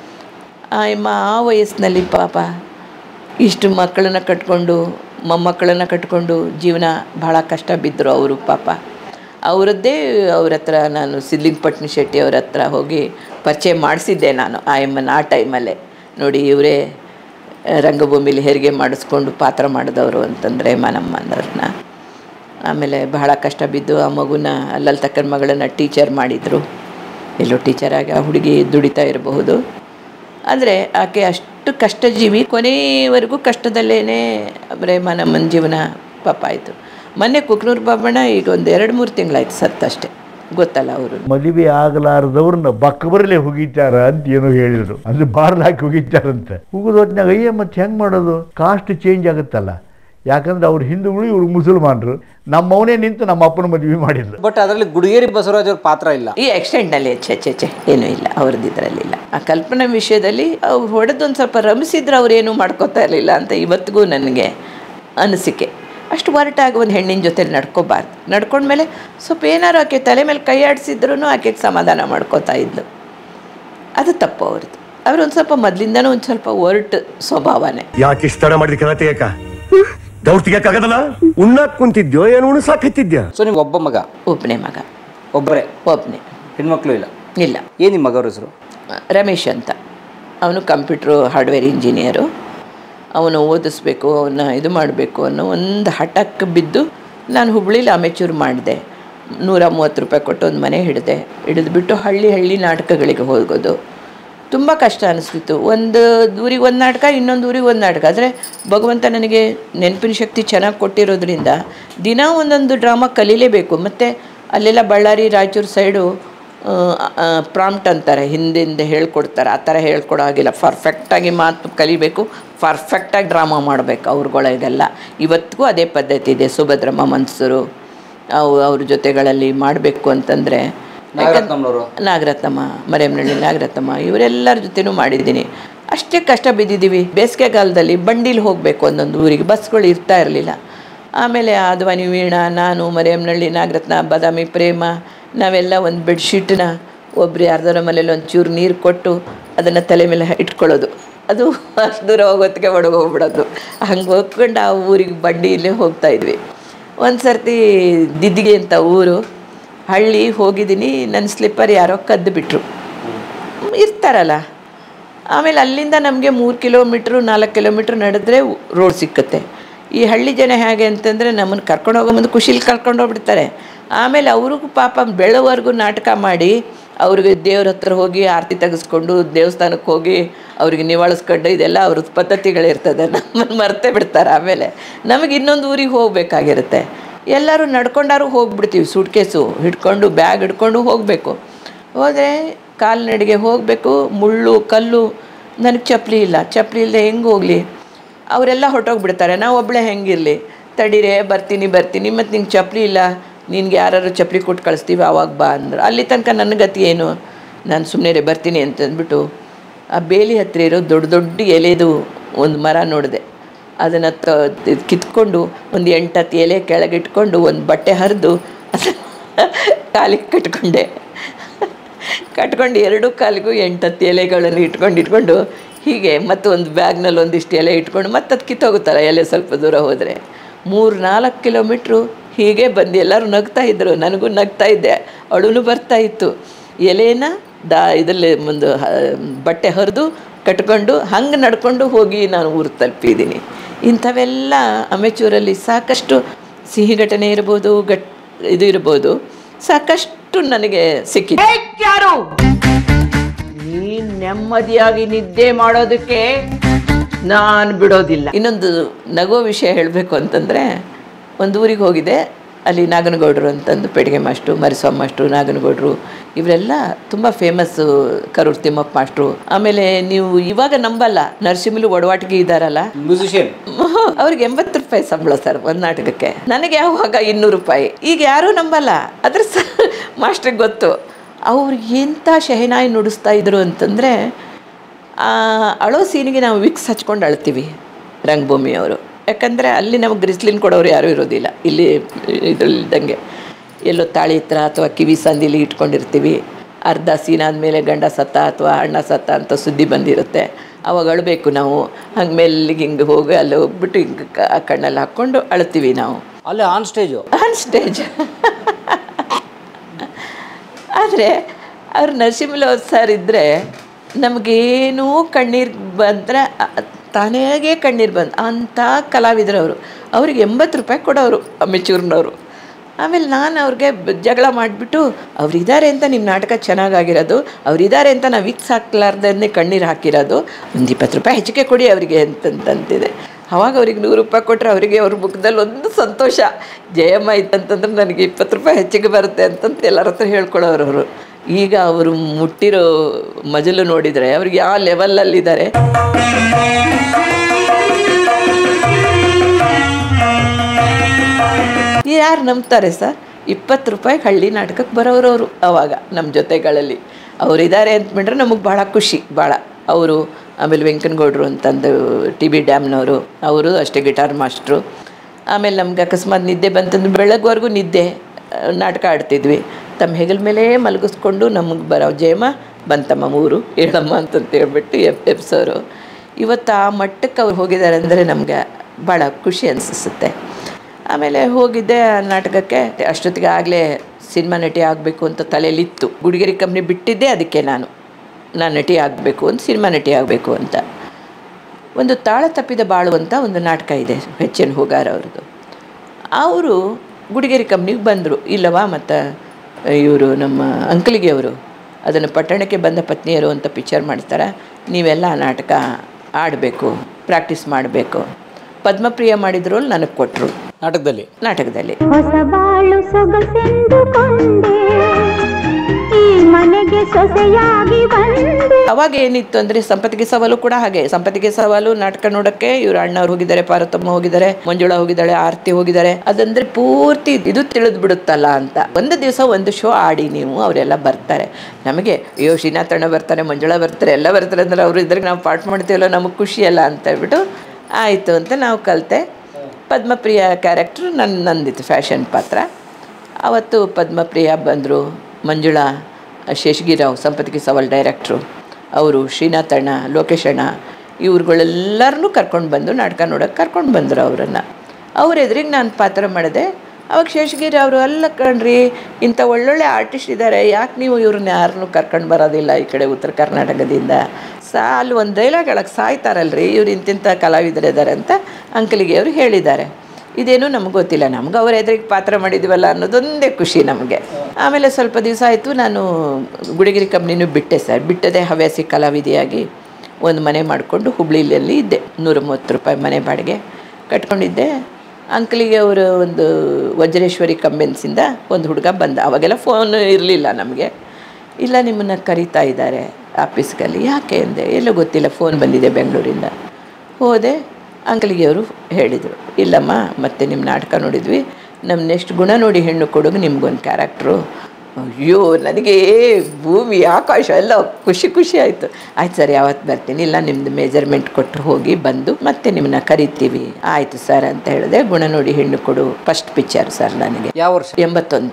ಅಮ್ಮ ಆ ವಯಸ್ಸಿನಲ್ಲಿ ಪಾಪ ಇಷ್ಟು ಮಕ್ಕಳನ್ನ ಕಟ್ಕೊಂಡು ಮೊಮ್ಮಕ್ಕಳನ್ನು ಕಟ್ಕೊಂಡು ಜೀವನ ಭಾಳ ಕಷ್ಟ ಬಿದ್ದರು ಅವರು ಪಾಪ. ಅವರದ್ದೇ ಅವ್ರ ಹತ್ರ ನಾನು ಸಿದ್ಲಿಂಗಪಟ್ಟಣ ಶೆಟ್ಟಿ ಅವ್ರ ಹತ್ರ ಹೋಗಿ ಪರಿಚಯ ಮಾಡಿಸಿದ್ದೆ ನಾನು ಆ ಎಮ್ಮನ ಆ ಟೈಮಲ್ಲೇ. ನೋಡಿ ಇವರೇ ರಂಗಭೂಮಿಲಿ ಹೆರಿಗೆ ಮಾಡಿಸ್ಕೊಂಡು ಪಾತ್ರ ಮಾಡಿದವರು ಅಂತಂದರೆ ಮಾನಮ್ಮನವ್ರನ್ನ. ಆಮೇಲೆ ಬಹಳ ಕಷ್ಟ ಬಿದ್ದು ಆ ಮಗುನ ಲಲಿತಕ್ಕನ ಮಗಳನ್ನು ಟೀಚರ್ ಮಾಡಿದರು. ಎಲ್ಲೋ ಟೀಚರಾಗಿ ಆ ಹುಡುಗಿ ದುಡಿತಾ ಇರಬಹುದು. ಆದರೆ ಆಕೆ ಅಷ್ಟು ಕಷ್ಟಜೀವಿ, ಕೊನೆಯವರೆಗೂ ಕಷ್ಟದಲ್ಲೇ ರೇಮಾನಮ್ಮನ ಜೀವನ ಪಾಪ ಆಯಿತು. ಮೊನ್ನೆ ಕುಕ್ನೂರು ಬಾಬಣ್ಣ ಈಗ ಒಂದು ಎರಡು ಮೂರು ತಿಂಗಳಾಯ್ತು ಸತ್ತಷ್ಟೇ, ಗೊತ್ತಲ್ಲ ಅವರು. ಮದುವೆ ಆಗಲಾರದವ್ರನ್ನ ಬಕ್ಕಬರಲೆ ಹೋಗಿತ್ತಾರ ಅಂತ ಏನೋ ಹೇಳಿದ್ರು, ಅಂದ್ರೆ ಬಾರ್ಲ್ ಹಾಕಿ ಹೋಗಿತ್ತಾರಂತೆ. ಹೋಗೋದು ಹೊತ್ತಿನಾಗ ಅಯ್ಯ ಮತ್ತೆ ಹೆಂಗೆ ಮಾಡೋದು, ಕಾಸ್ಟ್ ಚೇಂಜ್ ಆಗುತ್ತಲ್ಲ, ಯಾಕಂದ್ರೆ ಅವ್ರ ಹಿಂದೂಗಳು ಇವ್ರು ಮುಸಲ್ಮಾನರು, ನಮ್ಮವನೇ ನಿಂತು ನಮ್ಮ ಅಪ್ಪನ ಮದುವೆ ಮಾಡಿದ್ರು. ಬಟ್ ಅದರಲ್ಲಿ ಗುಡಿಗೇರಿ ಬಸವರಾಜ್ ಅವ್ರ ಪಾತ್ರ ಇಲ್ಲ ಈ ಎಕ್ಸ್ಟೆಂಟ್ನಲ್ಲಿ. ಛೆ ಛೆ ಛೆ ಏನೂ ಇಲ್ಲ ಅವ್ರದ್ದು ಇದರಲ್ಲಿಲ್ಲ. ಆ ಕಲ್ಪನಾ ವಿಷಯದಲ್ಲಿ ಅವ್ರು ಹೊಡೆದೊಂದು ಸ್ವಲ್ಪ ರಮಿಸಿದ್ರೆ ಅವ್ರೇನು ಮಾಡ್ಕೋತಾ ಇರಲಿಲ್ಲ ಅಂತ ಇವತ್ತಿಗೂ ನನಗೆ ಅನಿಸಿಕೆ. ಅಷ್ಟು ಒರಟಾಗಿ ಒಂದು ಹೆಣ್ಣಿನ ಜೊತೆ ನಡ್ಕೋಬಾರ್ದು. ನಡ್ಕೊಂಡ್ಮೇಲೆ ಸ್ವಲ್ಪ ಏನಾರು ಆಕೆ ತಲೆ ಮೇಲೆ ಕೈ ಆಡಿಸಿದ್ರೂ ಆಕೆಗೆ ಸಮಾಧಾನ ಮಾಡ್ಕೋತಾ ಇದ್ಲು. ಅದು ತಪ್ಪು ಅವ್ರದ್ದು. ಅವ್ರೊಂದು ಸ್ವಲ್ಪ ಮೊದಲಿಂದನೂ ಒಂದು ಸ್ವಲ್ಪ ಒರಟು ಸ್ವಭಾವನೆ. ಯಾಕೆ ಇಷ್ಟ ತಡ ಮಾಡಿದ ಕತೆ ಯಾಕ ದೌರ್ತಿಗಕ್ಕಾಗದಲ್ಲ, ಉಣ್ಣಾಕ್ ಕುಂತಿದ್ಯೋ ಏನು ಉಣಸಾಕತ್ತಿದ್ಯಾ? ಸೊ ನೀವು ಒಬ್ಬ ಮಗ? ಒಬ್ಬನೇ ಮಗ. ಒಬ್ಬರೇ? ಒಬ್ಬನೇ. ಹೆಣ್ಮಕ್ಳು ಇಲ್ಲ? ಇಲ್ಲ. ಏನು ನಿಮ್ಮ ಮಗವ್ರ ಹೆಸರು? ರಮೇಶ್ ಅಂತ. ಅವನು ಕಂಪ್ಯೂಟ್ರು ಹಾರ್ಡ್ವೇರ್ ಇಂಜಿನಿಯರು. ಅವನು ಓದಿಸ್ಬೇಕು, ಅವನ್ನ ಇದು ಮಾಡಬೇಕು ಅನ್ನೋ ಒಂದು ಹಠಕ್ಕೆ ಬಿದ್ದು ನಾನು ಹುಬ್ಳಿಲಿ ಅಮೆಚೂರ್ ಮಾಡಿದೆ. ನೂರ ಮೂವತ್ತು ರೂಪಾಯಿ ಕೊಟ್ಟು ಒಂದು ಮನೆ ಹಿಡಿದೆ. ಹಿಡಿದುಬಿಟ್ಟು ಹಳ್ಳಿ ಹಳ್ಳಿ ನಾಟಕಗಳಿಗೆ ಹೋಗೋದು ತುಂಬ ಕಷ್ಟ ಅನಿಸ್ತಿತ್ತು. ಒಂದು ಊರಿಗೆ ಒಂದು ನಾಟಕ, ಇನ್ನೊಂದು ಊರಿಗೆ ಒಂದು ನಾಟಕ. ಆದರೆ ಭಗವಂತ ನನಗೆ ನೆನಪಿನ ಶಕ್ತಿ ಚೆನ್ನಾಗಿ ಕೊಟ್ಟಿರೋದ್ರಿಂದ ದಿನ ಒಂದೊಂದು ಡ್ರಾಮಾ ಕಲೀಲೇಬೇಕು. ಮತ್ತು ಅಲ್ಲೆಲ್ಲ ಬಳ್ಳಾರಿ ರಾಯಚೂರು ಸೈಡು ಪ್ರಾಂಪ್ಟ್ ಅಂತಾರೆ, ಹಿಂದಿಂದ ಹೇಳ್ಕೊಡ್ತಾರೆ. ಆ ಥರ ಹೇಳ್ಕೊಡೋ ಹಾಗಿಲ್ಲ. ಪರ್ಫೆಕ್ಟಾಗಿ ಮಾತು ಕಲಿಬೇಕು, ಪರ್ಫೆಕ್ಟಾಗಿ ಡ್ರಾಮಾ ಮಾಡಬೇಕು ಅವ್ರುಗಳಿಗೆಲ್ಲ. ಇವತ್ತಿಗೂ ಅದೇ ಪದ್ಧತಿ ಇದೆ. ಸುಭದ್ರಮ್ಮ ಮನ್ಸೂರು ಅವು ಅವ್ರ ಜೊತೆಗಳಲ್ಲಿ ಮಾಡಬೇಕು ಅಂತಂದರೆ ನಾಗರತ್ನಮ್ಮ, ಮರೆಯಮ್ನಳ್ಳಿ ನಾಗರತ್ನಮ್ಮ, ಇವರೆಲ್ಲರ ಜೊತೆನೂ ಮಾಡಿದ್ದೀನಿ. ಅಷ್ಟೇ ಕಷ್ಟ ಬಿದ್ದಿದ್ದೀವಿ. ಬೇಸಿಗೆಗಾಲದಲ್ಲಿ ಬಂಡೀಲಿ ಹೋಗಬೇಕು ಒಂದೊಂದು ಊರಿಗೆ, ಬಸ್ಗಳು ಇರ್ತಾ ಇರಲಿಲ್ಲ. ಆಮೇಲೆ ಆದ್ವಾನಿ ವೀಣಾ, ನಾನು, ಮರೆಯಮ್ನಳ್ಳಿ ನಾಗರತ್ನ, ಬಾದಾಮಿ ಪ್ರೇಮ, ನಾವೆಲ್ಲ ಒಂದು ಬೆಡ್ಶೀಟನ್ನ ಒಬ್ಬರು ಯಾರ್ದಾರ ಮನೇಲಿ ಒಂಚೂರು ನೀರು ಕೊಟ್ಟು ಅದನ್ನು ತಲೆ ಮೇಲೆ ಇಟ್ಕೊಳ್ಳೋದು. ಅದು ಅಷ್ಟು ದೂರ ಹೋಗೋತ್ತಿಗೆ ಒಡಗೋಗ್ಬಿಡೋದು. ಹಂಗೆ ಹೋಗ್ಕೊಂಡು ಆ ಊರಿಗೆ ಬಂಡಿಯಲ್ಲೇ ಹೋಗ್ತಾಯಿದ್ವಿ. ಒಂದು ಸರ್ತಿ ದಿದ್ದಿಗೆ ಅಂತ ಊರು, ಹಳ್ಳಿ ಹೋಗಿದ್ದೀನಿ. ನನ್ನ ಸ್ಲಿಪ್ಪರ್ ಯಾರೋ ಕದ್ದು ಬಿಟ್ಟರು, ಇರ್ತಾರಲ್ಲ. ಆಮೇಲೆ ಅಲ್ಲಿಂದ ನಮಗೆ ಮೂರು ಕಿಲೋಮೀಟ್ರು ನಾಲ್ಕು ಕಿಲೋಮೀಟ್ರ್ ನಡೆದ್ರೆ ರೋಡ್ ಸಿಕ್ಕುತ್ತೆ. ಈ ಹಳ್ಳಿ ಜನ ಹೇಗೆ ಅಂತಂದರೆ ನಮ್ಮನ್ನು ಕರ್ಕೊಂಡು ಹೋಗೋ ಮುಂದೆ ಖುಷಿಲಿ ಕರ್ಕೊಂಡು ಹೋಗ್ಬಿಡ್ತಾರೆ. ಆಮೇಲೆ ಅವ್ರಿಗೂ ಪಾಪ ಬೆಳವರೆಗೂ ನಾಟಕ ಮಾಡಿ ಅವ್ರಿಗೆ ದೇವ್ರ ಹತ್ರ ಹೋಗಿ ಆರತಿ ತೆಗೆಸ್ಕೊಂಡು ದೇವಸ್ಥಾನಕ್ಕೆ ಹೋಗಿ ಅವ್ರಿಗೆ ನಿವಾಳಿಸ್ಕೊಂಡು ಇದೆಲ್ಲ ಅವ್ರ ಪದ್ಧತಿಗಳಿರ್ತದೆ. ನಮ್ಮನ್ನು ಮರ್ತೇ ಬಿಡ್ತಾರೆ. ಆಮೇಲೆ ನಮಗೆ ಇನ್ನೊಂದು ಊರಿಗೆ ಹೋಗಬೇಕಾಗಿರುತ್ತೆ. ಎಲ್ಲರೂ ನಡ್ಕೊಂಡಾರು ಹೋಗ್ಬಿಡ್ತೀವಿ. ಸೂಟ್ ಕೇಸು ಹಿಡ್ಕೊಂಡು ಬ್ಯಾಗ್ ಹಿಡ್ಕೊಂಡು ಹೋಗಬೇಕು. ಹೋದರೆ ಕಾಲ್ನಡಿಗೆ ಹೋಗಬೇಕು. ಮುಳ್ಳು ಕಲ್ಲು. ನನಗೆ ಚಪ್ಪಲಿ ಇಲ್ಲ. ಚಪ್ಪಲಿ ಇಲ್ಲದೆ ಹೆಂಗೆ ಹೋಗಲಿ? ಅವರೆಲ್ಲ ಹೊರಟೋಗ್ಬಿಡ್ತಾರೆ. ನಾವು ಒಬ್ಬಳೇ ಹೆಂಗಿರಲಿ? ತಡೀರೆ, ಬರ್ತೀನಿ ಬರ್ತೀನಿ, ಮತ್ತು ನಿಂಗೆ ಚಪ್ಪಲಿ ಇಲ್ಲ, ನಿನ್ಗೆ ಯಾರು ಚಪ್ಪಲಿ ಕೊಟ್ಟು ಕಳಿಸ್ತೀವಿ ಆವಾಗ ಬಾ ಅಂದರು. ಅಲ್ಲಿ ತನಕ ನನ್ನ ಗತಿ ಏನು? ನಾನು ಸುಮ್ಮನೆ ಬರ್ತೀನಿ ಅಂತಂದ್ಬಿಟ್ಟು ಆ ಬೇಲಿ ಹತ್ತಿರ ಇರೋ ದೊಡ್ಡ ದೊಡ್ಡ ಎಲೆದು ಒಂದು ಮರ ನೋಡಿದೆ. ಅದನ್ನು ತ ಕಿತ್ಕೊಂಡು ಒಂದು ಎಂಟತ್ತು ಎಲೆ ಕೆಳಗಿಟ್ಕೊಂಡು ಒಂದು ಬಟ್ಟೆ ಹರಿದು ಕಾಲಿಗೆ ಕಟ್ಕೊಂಡೆ. ಕಟ್ಕೊಂಡು ಎರಡು ಕಾಲಿಗೂ ಎಂಟತ್ತು ಎಲೆಗಳನ್ನು ಇಟ್ಕೊಂಡು ಇಟ್ಕೊಂಡು ಹೀಗೆ ಮತ್ತು ಒಂದು ಬ್ಯಾಗ್ನಲ್ಲಿ ಒಂದಿಷ್ಟು ಎಲೆ ಇಟ್ಕೊಂಡು ಮತ್ತೆ ಅದು ಕಿತ್ತೋಗುತ್ತಲ್ಲ ಎಲೆ ಸ್ವಲ್ಪ ದೂರ ಹೋದರೆ. ಮೂರು ನಾಲ್ಕು ಕಿಲೋಮೀಟ್ರು ಹೀಗೆ ಬಂದು ಎಲ್ಲರೂ ನಗ್ತಾಯಿದ್ರು, ನನಗೂ ನಗ್ತಾ ಇದ್ದೆ, ಅಳುನು ಬರ್ತಾಯಿತ್ತು. ಎಲೆನ ದಾ ಇದರಲ್ಲಿ ಒಂದು ಬಟ್ಟೆ ಹರಿದು ಕಟ್ಕೊಂಡು ಹಂಗೆ ನಡ್ಕೊಂಡು ಹೋಗಿ ನಾನು ಊರು ತಲುಪಿದ್ದೀನಿ. ಇಂಥವೆಲ್ಲ ಅಮೆಚೂರಲ್ಲಿ ಸಾಕಷ್ಟು ಸಿಹಿ ಘಟನೆ ಇರ್ಬೋದು, ಗಟ್ ಇದು ಇರ್ಬೋದು, ಸಾಕಷ್ಟು ನನಗೆ ಸಿಕ್ಕಿದೆ. ಯಾರು ನೀನು ನೆಮ್ಮದಿಯಾಗಿ ನಿದ್ದೆ ಮಾಡೋದಕ್ಕೆ ನಾನು ಬಿಡೋದಿಲ್ಲ. ಇನ್ನೊಂದು ನಗೋ ವಿಷಯ ಹೇಳಬೇಕು ಅಂತಂದರೆ, ಒಂದು ಊರಿಗೆ ಹೋಗಿದೆ. ಅಲ್ಲಿ ನಾಗನಗೌಡರು ಅಂತಂದು ಪೆಡಿಗೆ ಮಾಸ್ಟ್ರು, ಮರಿಸ್ವಾಮಿ ಮಾಸ್ಟ್ರು, ನಾಗನಗೌಡರು ಇವರೆಲ್ಲ ತುಂಬ ಫೇಮಸ್ಸು. ಕರೂರು ತಿಮ್ಮಪ್ಪ ಮಾಸ್ಟ್ರು. ಆಮೇಲೆ ನೀವು ಇವಾಗ ನಂಬಲ್ಲ, ನರಸಿಂಹಲು ಒಡವಾಟಿಗೆ ಇದ್ದಾರಲ್ಲ ಮ್ಯೂಸಿಷಿಯನ್, ಅವ್ರಿಗೆ ಎಂಬತ್ತು ರೂಪಾಯಿ ಸಂಬಳ ಸರ್ ಒಂದು ನಾಟಕಕ್ಕೆ. ನನಗೆ ಯಾವಾಗ ಇನ್ನೂರು ರೂಪಾಯಿ. ಈಗ ಯಾರೂ ನಂಬಲ್ಲ. ಅದ್ರ ಸ ಮಾಸ್ಟ್ರಿಗೆ ಗೊತ್ತು. ಅವ್ರು ಎಂಥ ಶೆಹನಾಯಿ ನುಡಿಸ್ತಾ ಇದ್ರು ಅಂತಂದರೆ, ಆ ಅಳೋ ಸೀನಿಗೆ ನಾವು ವಿಕ್ಸ್ ಹಚ್ಕೊಂಡು ಅಳ್ತೀವಿ ರಂಗಭೂಮಿಯವರು. ಯಾಕಂದರೆ ಅಲ್ಲಿ ನಮಗೆ ಗ್ರಿಸ್ಲಿನ್ ಕೊಡೋರು ಯಾರೂ ಇರೋದಿಲ್ಲ, ಇಲ್ಲಿ ಇದರಲ್ಲಿದ್ದಂಗೆ ಎಲ್ಲೋ ತಾಳಿ ಹತ್ರ ಅಥವಾ ಕಿವಿ ಸಂದಿಲಿ ಇಟ್ಕೊಂಡಿರ್ತೀವಿ. ಅರ್ಧ ಸೀನಾದಮೇಲೆ ಗಂಡ ಸತ್ತ ಅಥವಾ ಅಣ್ಣ ಸತ್ತ ಅಂತ ಸುದ್ದಿ ಬಂದಿರುತ್ತೆ, ಅವಾಗ ಅಳಬೇಕು ನಾವು. ಹಂಗೆ ಮೆಲ್ಲಿಗೆ ಹಿಂಗೆ ಹೋಗಿ ಅಲ್ಲಿ ಹೋಗ್ಬಿಟ್ಟು ಹಿಂಗೆ ಕಣ್ಣಲ್ಲಿ ಹಾಕ್ಕೊಂಡು ಅಳ್ತೀವಿ ನಾವು. ಅಲ್ಲೇ ಆನ್ ಸ್ಟೇಜು ಆನ್ ಸ್ಟೇಜ್. ಆದರೆ ಅವ್ರು ನರಸಿಂಹರಾವ್ ಸರ್ ಇದ್ದರೆ ನಮಗೇನೂ ಕಣ್ಣೀರು ಬಂದರೆ ತಾನೇಗೆ ಕಣ್ಣೀರು ಬಂದು ಅಂಥ ಕಲಾವಿದರು ಅವರು. ಅವ್ರಿಗೆ ಎಂಬತ್ತು ರೂಪಾಯಿ ಕೊಡೋರು ಮೆಚೂರ್ನವರು. ಆಮೇಲೆ ನಾನು ಅವ್ರಿಗೆ ಜಗಳ ಮಾಡಿಬಿಟ್ಟು ಅವರಿದ್ದಾರೆ ಅಂತ ನಿಮ್ಮ ನಾಟಕ ಚೆನ್ನಾಗಾಗಿರೋದು, ಅವರಿದ್ದಾರೆ ಅಂತ ನಾವು ವಿಕ್ಸ್ ಹಾಕ್ಲಾರ್ದೇ ಕಣ್ಣೀರು ಹಾಕಿರೋದು, ಒಂದು ಇಪ್ಪತ್ತು ರೂಪಾಯಿ ಹೆಚ್ಚಿಗೆ ಕೊಡಿ ಅವರಿಗೆ ಅಂತಂತಂತಿದೆ. ಅವಾಗ ಅವ್ರಿಗೆ ನೂರು ರೂಪಾಯಿ ಕೊಟ್ಟರೆ ಅವರಿಗೆ ಅವ್ರ ಮುಖದಲ್ಲಿ ಒಂದು ಸಂತೋಷ. ಜಯಮ್ಮ ಇತ್ತಂತಂದ್ರೆ ನನಗೆ ಇಪ್ಪತ್ತು ರೂಪಾಯಿ ಹೆಚ್ಚಿಗೆ ಬರುತ್ತೆ ಅಂತಂತ ಎಲ್ಲರ ಹತ್ರ ಹೇಳ್ಕೊಳ್ಳೋರು ಅವರು. ಈಗ ಅವರು ಮುಟ್ಟಿರೋ ಮಜಲು ನೋಡಿದರೆ ಅವ್ರಿಗೆ ಯಾವ ಲೆವೆಲಲ್ಲಿದ್ದಾರೆ. ಯಾರು ನಂಬ್ತಾರೆ ಸರ್? ಇಪ್ಪತ್ತು ರೂಪಾಯಿ ಹಳ್ಳಿ ನಾಟಕಕ್ಕೆ ಬರೋರು ಅವರು. ಆವಾಗ ನಮ್ಮ ಜೊತೆಗಳಲ್ಲಿ ಅವರಿದ್ದಾರೆ ಅಂತಂದ್ರೆ ನಮಗೆ ಭಾಳ ಖುಷಿ, ಭಾಳ. ಅವರು ಆಮೇಲೆ ವೆಂಕನಗೌಡರು ಅಂತಂದು ಟಿ ಬಿ ಡ್ಯಾಮ್ನವರು, ಅವರು ಅಷ್ಟೇ ಗಿಟಾರ್ ಮಾಸ್ಟ್ರು. ಆಮೇಲೆ ನಮ್ಗೆ ಅಕಸ್ಮಾತ್ ನಿದ್ದೆ ಬಂತಂದ್ರೆ ಬೆಳಗ್ವರೆಗೂ ನಿದ್ದೆ ನಾಟಕ ಆಡ್ತಿದ್ವಿ. ತಮ್ಮ ಹೆಗಲ ಮೇಲೆ ಮಲಗಿಸ್ಕೊಂಡು ನಮಗೆ ಬರೋ ಜಯಮ್ಮ ಬಂತಮ್ಮ ಊರು ಹೇಳಮ್ಮ ಅಂತಂತ ಹೇಳ್ಬಿಟ್ಟು ಎಪ್ ಎಪ್ಸೋರು. ಇವತ್ತು ಆ ಮಟ್ಟಕ್ಕೆ ಅವ್ರು ಹೋಗಿದ್ದಾರೆ ಅಂದರೆ ನಮಗೆ ಭಾಳ ಖುಷಿ ಅನಿಸುತ್ತೆ. ಆಮೇಲೆ ಹೋಗಿದ್ದೆ ಆ ನಾಟಕಕ್ಕೆ. ಅಷ್ಟೊತ್ತಿಗೆ ಆಗಲೇ ಸಿನಿಮಾ ನಟಿ ಆಗಬೇಕು ಅಂತ ತಲೆಯಲ್ಲಿತ್ತು. ಗುಡಿಗೆರೆ ಕಂಪ್ನಿ ಬಿಟ್ಟಿದ್ದೆ ಅದಕ್ಕೆ. ನಾನು ನಾನು ನಟಿ ಆಗಬೇಕು ಅಂತ, ಸಿನಿಮಾ ನಟಿ ಆಗಬೇಕು ಅಂತ. ಒಂದು ತಾಳ ತಪ್ಪಿದ ಬಾಳು ಅಂತ ಒಂದು ನಾಟಕ ಇದೆ, ಎಚ್ ಎನ್ ಹೂಗಾರ್ ಅವ್ರದ್ದು. ಅವರು ಗುಡಿಗೆರೆ ಕಂಪ್ನಿಗೆ ಬಂದರು. ಇಲ್ಲವಾ ಮತ್ತು ಇವರು ನಮ್ಮ ಅಂಕಲಿಗೆ ಅವರು ಅದನ್ನು ಪಟ್ಟಣಕ್ಕೆ ಬಂದ ಪತ್ನಿಯರು ಅಂತ ಪಿಕ್ಚರ್ ಮಾಡ್ತಾರೆ, ನೀವೆಲ್ಲ ಆ ನಾಟಕ ಆಡಬೇಕು, ಪ್ರಾಕ್ಟೀಸ್ ಮಾಡಬೇಕು. ಪದ್ಮಪ್ರಿಯ ಮಾಡಿದ್ರು, ನನಗೆ ಕೊಟ್ಟರು ನಾಟಕದಲ್ಲಿ ನಾಟಕದಲ್ಲಿ ಹೊಸ ಬಾಳು ಸೊಗಸೆಂದುಕೊಂಡೆ ಈ ಮನೆಗೆ ಸೊಸೆಯಾಗಿ ಬಂದೆ. ಅವಾಗ ಏನಿತ್ತು ಅಂದರೆ ಸಂಪತ್ತಿಗೆ ಸವಾಲು ಕೂಡ ಹಾಗೆ. ಸಂಪತ್ತಿಗೆ ಸವಾಲು ನಾಟಕ ನೋಡೋಕ್ಕೆ ಇವರು ಅಣ್ಣವ್ರು ಹೋಗಿದ್ದಾರೆ, ಪಾರ್ವತಮ್ಮ ಹೋಗಿದ್ದಾರೆ, ಮಂಜುಳಾ ಹೋಗಿದ್ದಾಳೆ, ಆರತಿ ಹೋಗಿದ್ದಾರೆ. ಅದಂದರೆ ಪೂರ್ತಿ ಇದು ತಿಳಿದು ಬಿಡುತ್ತಲ್ಲ ಅಂತ. ಒಂದು ದಿವಸ ಒಂದು ಶೋ ಆಡಿ ನೀವು, ಅವರೆಲ್ಲ ಬರ್ತಾರೆ. ನಮಗೆ ಅಯ್ಯೋ ಶ್ರೀನಾಥಣ್ಣ ಬರ್ತಾರೆ, ಮಂಜುಳಾ ಬರ್ತಾರೆ, ಎಲ್ಲ ಬರ್ತಾರೆ ಅಂದರೆ ಅವರು ಇದ್ರಿಗೆ ನಾವು ಪಾಠ ಮಾಡ್ತೀವಲ್ಲ, ನಮಗೆ ಖುಷಿಯಲ್ಲ ಅಂತ ಹೇಳ್ಬಿಟ್ಟು ಆಯಿತು ಅಂತ ನಾವು ಕಲಿತೆ. ಪದ್ಮಪ್ರಿಯ ಕ್ಯಾರೆಕ್ಟ್ರು ನನ್ನ ನಂದಿತ್ತು, ಫ್ಯಾಷನ್ ಪಾತ್ರ. ಆವತ್ತು ಪದ್ಮಪ್ರಿಯ ಬಂದರು, ಮಂಜುಳಾ, ಶೇಷಗಿರಾವ್ ಸಂಪತ್ತಿಗೆ ಸವಾಲ್ ಡೈರೆಕ್ಟ್ರು, ಅವರು ಶ್ರೀನಾಥಣ್ಣ, ಲೋಕೇಶಣ್ಣ, ಇವ್ರುಗಳೆಲ್ಲರನ್ನೂ ಕರ್ಕೊಂಡು ಬಂದು ನಾಟಕ ನೋಡೋಕ್ಕೆ ಕರ್ಕೊಂಡು ಬಂದರು ಅವರನ್ನು. ಅವ್ರ ಎದುರಿಗೆ ನಾನು ಪಾತ್ರ ಮಾಡಿದೆ. ಅವಾಗ ಶೇಷಗಿರಿ ಅವರು, ಅಲ್ಲ ಕಣ್ರಿ, ಇಂಥ ಒಳ್ಳೊಳ್ಳೆ ಆರ್ಟಿಸ್ಟ್ ಇದ್ದಾರೆ, ಯಾಕೆ ನೀವು ಇವ್ರನ್ನ ಯಾರನ್ನೂ ಕರ್ಕೊಂಡು ಬರೋದಿಲ್ಲ ಈ ಕಡೆ ಉತ್ತರ ಕರ್ನಾಟಕದಿಂದ? ಸಾ ಅಲ್ಲಿ ಒಂದು ಡೈಲಾಗ್ ಹೇಳಕ್ಕೆ ಸಾಯ್ತಾರಲ್ರಿ, ಇವ್ರು ಇಂತಿಂಥ ಕಲಾವಿದರಿದ್ದಾರೆ ಅಂತ ಅಂಕಲಿಗೆ ಅವರು ಹೇಳಿದ್ದಾರೆ. ಇದೇನೂ ನಮ್ಗೆ ಗೊತ್ತಿಲ್ಲ, ನಮ್ಗೆ ಅವ್ರ ಎದುರಿಗೆ ಪಾತ್ರ ಮಾಡಿದ್ವಲ್ಲ ಅನ್ನೋದೊಂದೇ ಖುಷಿ ನಮಗೆ. ಆಮೇಲೆ ಸ್ವಲ್ಪ ದಿವಸ ಆಯಿತು, ನಾನು ಗುಡಿಗೆರೆ ಕಂಪ್ನಿನೂ ಬಿಟ್ಟೆ ಸರ್. ಬಿಟ್ಟದೆ ಹವ್ಯಾಸಿ ಕಲಾವಿದೆಯಾಗಿ ಒಂದು ಮನೆ ಮಾಡಿಕೊಂಡು ಹುಬ್ಳಿಯಲ್ಲಿ ಇದ್ದೆ. ನೂರ ಮೂವತ್ತು ರೂಪಾಯಿ ಮನೆ ಬಾಡಿಗೆ ಕಟ್ಕೊಂಡಿದ್ದೆ. ಅಂಕಲಿಗೆ ಅವರು ಒಂದು ವಜ್ರೇಶ್ವರಿ ಕಂಬೆನ್ಸಿಂದ ಒಂದು ಹುಡುಗ ಬಂದ. ಅವಾಗೆಲ್ಲ ಫೋನ್ ಇರಲಿಲ್ಲ ನಮಗೆ. ಇಲ್ಲ, ನಿಮ್ಮನ್ನು ಕರೀತಾ ಇದ್ದಾರೆ ಆಫೀಸ್ಗಲ್ಲಿ. ಯಾಕೆ ಅಂದೆ. ಎಲ್ಲೋ ಗೊತ್ತಿಲ್ಲ, ಫೋನ್ ಬಂದಿದೆ ಬೆಂಗಳೂರಿಂದ. ಹೋದೆ. ಅಂಕಲಿಗೆ ಅವರು ಹೇಳಿದರು, ಇಲ್ಲಮ್ಮ, ಮತ್ತೆ ನಿಮ್ಮ ನಾಟಕ ನೋಡಿದ್ವಿ, ನಮ್ಮ ನೆಕ್ಸ್ಟ್ ಗುಣ ನೋಡಿ ಹೆಣ್ಣು ಕೊಡೋದು ನಿಮ್ಗೊಂದು ಕ್ಯಾರೆಕ್ಟ್ರು. ಅಯ್ಯೋ, ನನಗೆ ಭೂಮಿ ಆಕಾಶ ಎಲ್ಲ ಖುಷಿ ಖುಷಿ ಆಯಿತು. ಆಯ್ತು ಸರ್, ಯಾವತ್ತು ಬರ್ತೀನಿ, ಇಲ್ಲ ನಿಮ್ಮದು ಮೆಜರ್ಮೆಂಟ್ ಕೊಟ್ಟು ಹೋಗಿ ಬಂದು ಮತ್ತೆ ನಿಮ್ಮನ್ನ ಕರಿತೀವಿ. ಆಯಿತು ಸರ್ ಅಂತ ಹೇಳಿದೆ. ಗುಣ ನೋಡಿ ಹೆಣ್ಣು ಕೊಡು ಫಸ್ಟ್ ಪಿಕ್ಚರ್ ಸರ್ ನನಗೆ. ಯಾವ ವರ್ಷ? ಎಂಬತ್ತೊಂದು.